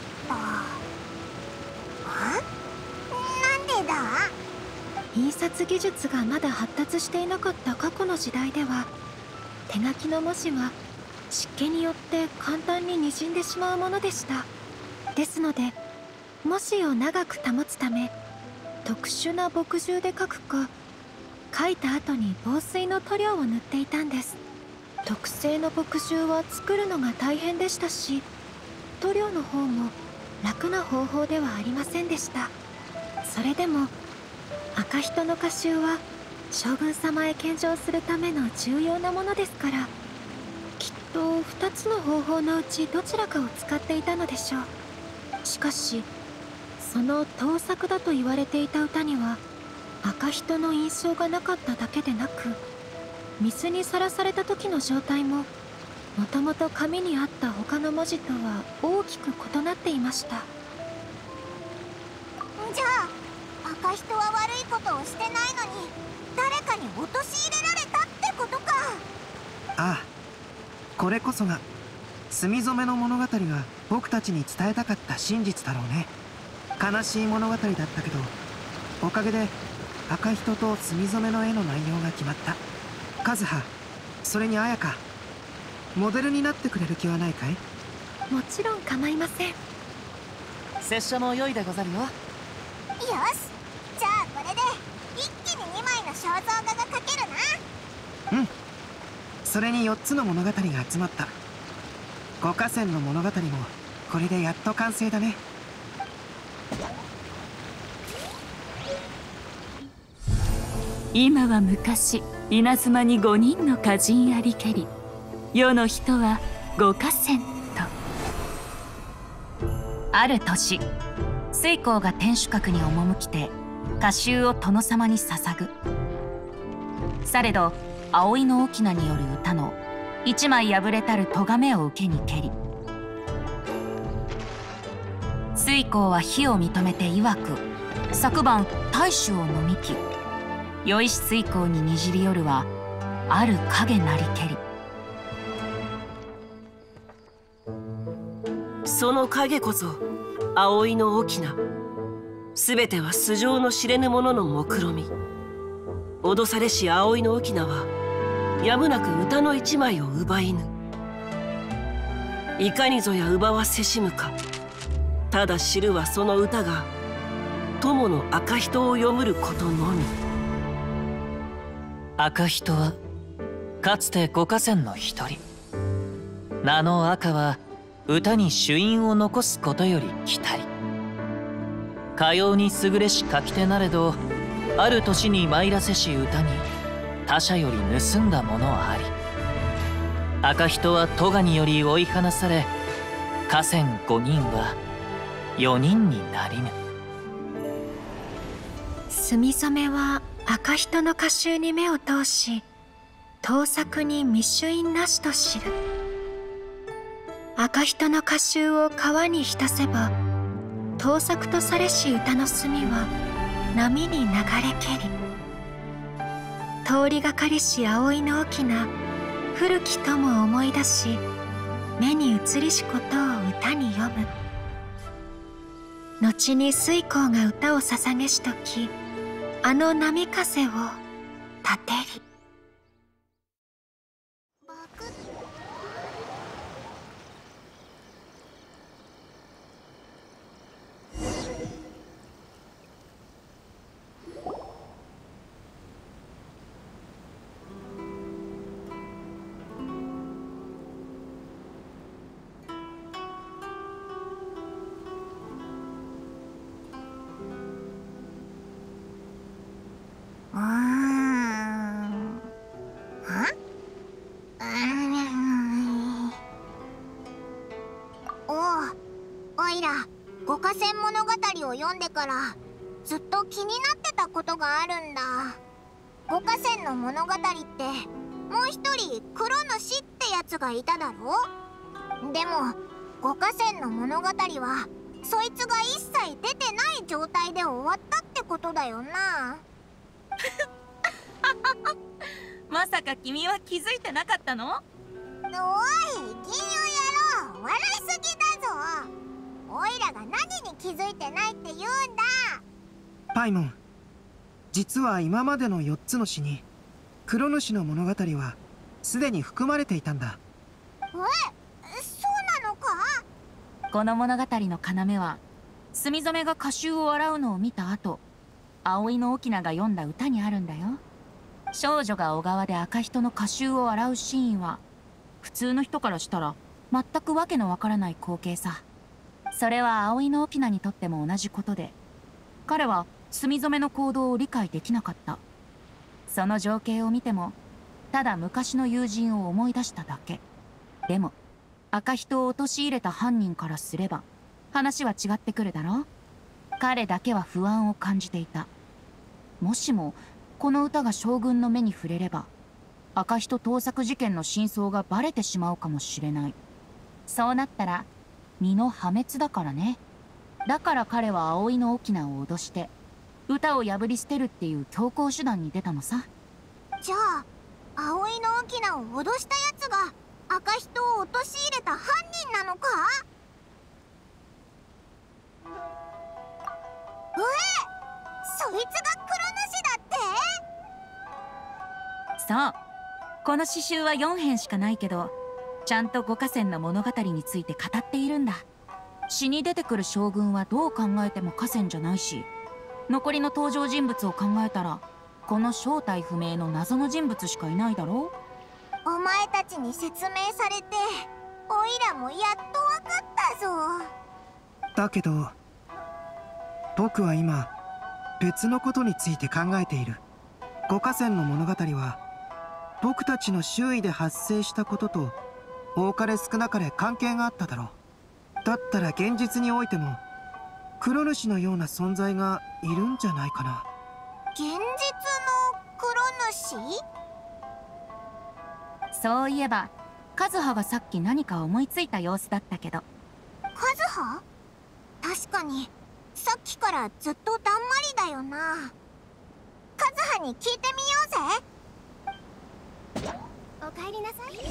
なんでだ？ 印刷技術がまだ発達していなかった過去の時代では、手書きの文字は湿気によって簡単に滲んでしまうものでした。ですので文字を長く保つため、特殊な墨汁で書くか、書いた後に防水の塗料を塗っていたんです。特製の墨汁は作るのが大変でしたし、塗料の方も楽な方法ではありませんでした。それでも赤人の歌集は将軍様へ献上するための重要なものですから、きっと2つの方法のうちどちらかを使っていたのでしょう。しかしその盗作だと言われていた歌には赤人の印象がなかっただけでなく、水にさらされた時の状態ももともと紙にあった他の文字とは大きく異なっていました。 じゃあ赤人は悪いことをしてないのに誰かに陥れられたってことか。 ああ、これこそが墨染めの物語が僕たちに伝えたかった真実だろうね。悲しい物語だったけど、おかげで赤人と墨染めの絵の内容が決まった。カズハ、それに綾香、モデルになってくれる気はないかい？ もちろん構いません。 拙者も良いでござるよ。 よし、じゃあこれで一気に2枚の肖像画が描けるな。 うん、それに4つの物語が集まった。五河川の物語もこれでやっと完成だね。 今は昔、稲妻に5人の歌人ありけり、世の人は五河川と。 ある年、水光が天守閣に赴きて歌集を殿様に捧ぐ。されど葵の翁による歌の一枚破れたる咎めを受けにけり、水光は非を認めて曰く、昨晩大酒を飲みき、酔いし水光ににじりよるはある影なりけり。 その影こそ葵の翁。すべては素性の知れぬ者の目論み。脅されし葵の翁はやむなく歌の一枚を奪いぬ。いかにぞや奪わせしむか。ただ知るはその歌が友の赤人を読むることのみ。 赤人はかつて五河川の一人。名の赤は歌に朱印を残すことより来たり。かように優れし書き手なれど、ある年に参らせし歌に他者より盗んだものあり。赤人は咎により追い放され、河川5人は4人になりぬ。 墨染めは赤人の歌集に目を通し、盗作に密朱印なしと知る。赤人の歌集を川に浸せば、盗作とされし歌の墨は波に流れけり。通りがかりし葵の翁、古き友を思い出し、目に映りしことを歌に詠む。後に水光が歌を捧げしとき、あの波風を立てり。 おいら五河川物語を読んでからずっと気になってたことがあるんだ。五河川の物語ってもう一人黒主ってやつがいただろ。でも五河川の物語はそいつが一切出てない状態で終わったってことだよな。 まさか君は気づいてなかったの？ おい、銀をやろ笑いすぎだぞ。オイラが何に気づいてないって言うんだ。 パイモン、実は今までの4つの詩に黒主の物語はすでに含まれていたんだ。 そうなのか？ この物語の要は墨染が歌集を洗うのを見た後、葵の翁が読んだ歌にあるんだよ。少女が小川で赤人の歌集を洗うシーンは普通の人からしたら全くわけのわからない光景さ。それは葵の翁にとっても同じことで、彼は墨染の行動を理解できなかった。その情景を見てもただ昔の友人を思い出しただけ。でも赤人を陥れた犯人からすれば話は違ってくるだろう。彼だけは不安を感じていた。もしもこの歌が将軍の目に触れれば赤人盗作事件の真相がバレてしまうかもしれない。そうなったら身の破滅だからね。だから彼は葵の翁を脅して歌を破り捨てるっていう強硬手段に出たのさ。 じゃあ葵の翁を脅したやつが赤人を陥れた犯人なのか？そいつが黒主だって？ そう、この詩集は4編しかないけど、ちゃんと五河川の物語について語っているんだ。詩に出てくる将軍はどう考えても河川じゃないし、残りの登場人物を考えたらこの正体不明の謎の人物しかいないだろう。お前たちに説明されておいらもやっとわかったぞ。 だけど僕は今別のことについて考えている。五河川の物語は僕たちの周囲で発生したことと多かれ少なかれ関係があっただろう。だったら現実においても黒主のような存在がいるんじゃないかな。 現実の黒主？ そういえばカズハがさっき何か思いついた様子だったけど。 カズハ？確かにさっきからずっとだんまりだよな。カズハに聞いてみようぜ。おかえりなさい。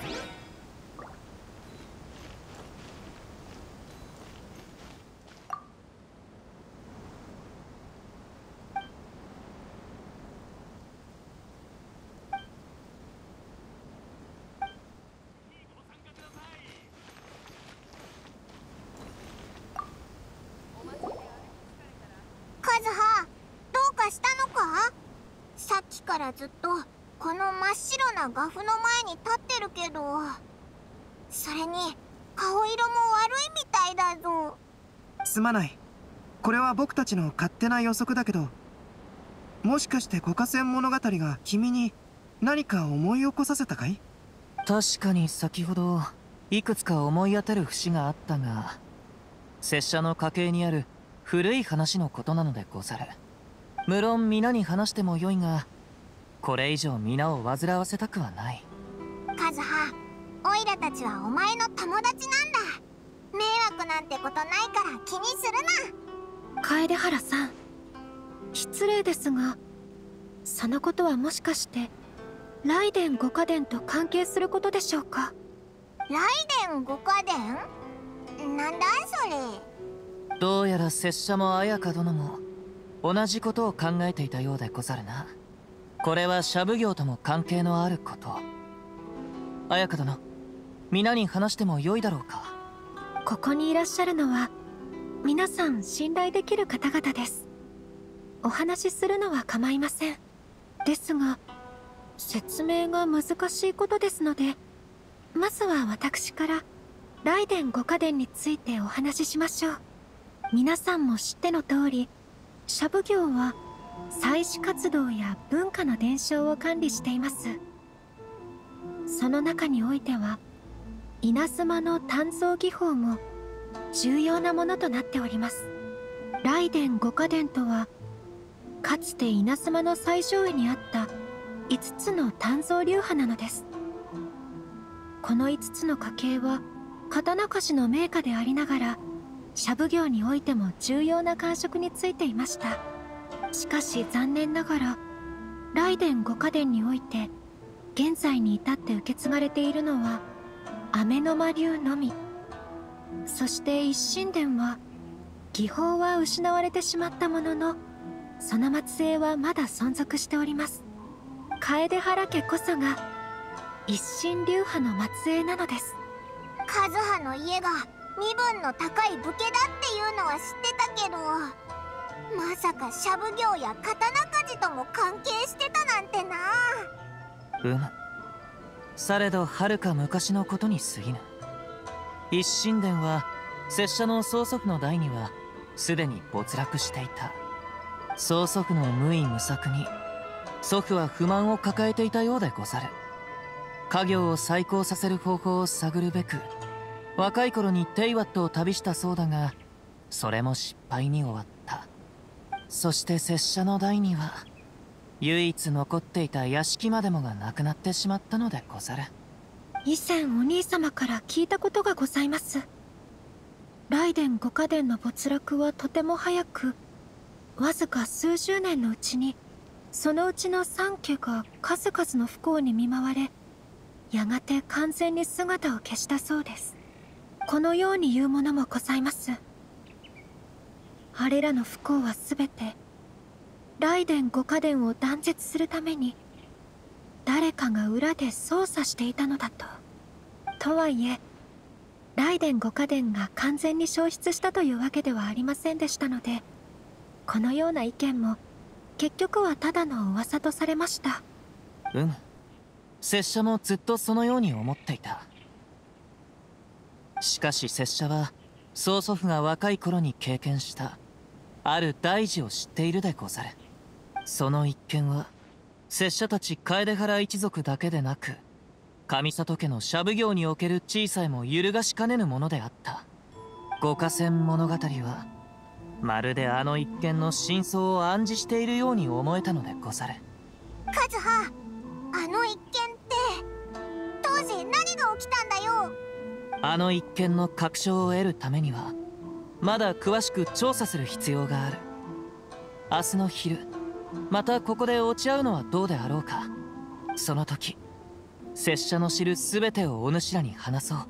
カズハ、どうかしたのか？さっきからずっとこの真っ白な画布の前に立ってるけど、それに顔色も悪いみたいだぞ。 すまない。これは僕たちの勝手な予測だけど、もしかして五河川物語が君に何か思い起こさせたかい？ 確かに先ほどいくつか思い当たる節があったが、拙者の家系にある古い話のことなのでござる。無論皆に話してもよいが、これ以上皆を煩わせたくはない。 カズハ、オイラたちはお前の友達なんだ。迷惑なんてことないから気にするな。 楓原さん、失礼ですが、そのことはもしかして雷電五河伝と関係することでしょうか？ 雷電五河伝？なんだそれ。 どうやら拙者も綾香殿も同じことを考えていたようでござるな。これは社奉行とも関係のあること。綾香殿、皆に話してもよいだろうか？ ここにいらっしゃるのは皆さん信頼できる方々です。お話しするのは構いません。ですが説明が難しいことですので、まずは私から雷電五河伝についてお話ししましょう。皆さんも知っての通り、社奉行は祭祀活動や文化の伝承を管理しています。その中においては稲妻の鍛造技法も重要なものとなっております。雷電五河伝とは、かつて稲妻の最上位にあった5つの鍛造流派なのです。この5つの家系は刀鍛冶の名家でありながら、社奉行においても重要な官職についていました。しかし残念ながら雷電五河伝において現在に至って受け継がれているのは雨の間流のみ。 そして一神殿は技法は失われてしまったものの、その末裔はまだ存続しております。楓原家こそが一神流派の末裔なのです。 カズハの家が身分の高い武家だっていうのは知ってたけど、まさかシャブ業や刀鍛冶とも関係してたなんてな。 されど遥か昔のことに過ぎぬ。一神殿は拙者の曽祖父の代にはすでに没落していた。曽祖父の無為無策に祖父は不満を抱えていたようでござる。家業を再興させる方法を探るべく若い頃にテイワットを旅したそうだが、それも失敗に終わった。そして拙者の代には唯一残っていた屋敷までもがなくなってしまったのでござる。 以前お兄様から聞いたことがございます。雷電五家殿の没落はとても早く、わずか数十年のうちにそのうちの3家が数々の不幸に見舞われ、やがて完全に姿を消したそうです。このように言うものもございます。あれらの不幸は全て雷電五家殿を断絶するために誰かが裏で操作していたのだと。とはいえ雷電五家殿が完全に消失したというわけではありませんでしたので、このような意見も結局はただの噂とされました。 拙者もずっとそのように思っていた。しかし拙者は曽祖父が若い頃に経験したある大事を知っているでござる。その一件は拙者たち楓原一族だけでなく、上里家のシャブ業における地位さえも揺るがしかねぬものであった。五河川物語はまるであの一件の真相を暗示しているように思えたのでござる。 カズハ、あの一件って当時何が起きたんだよ。 あの一件の確証を得るためにはまだ詳しく調査する必要がある。明日の昼またここで落ち合うのはどうであろうか。その時拙者の知る全てをお主らに話そう。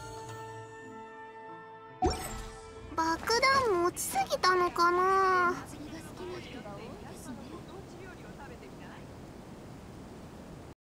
爆弾持ちすぎたのかな。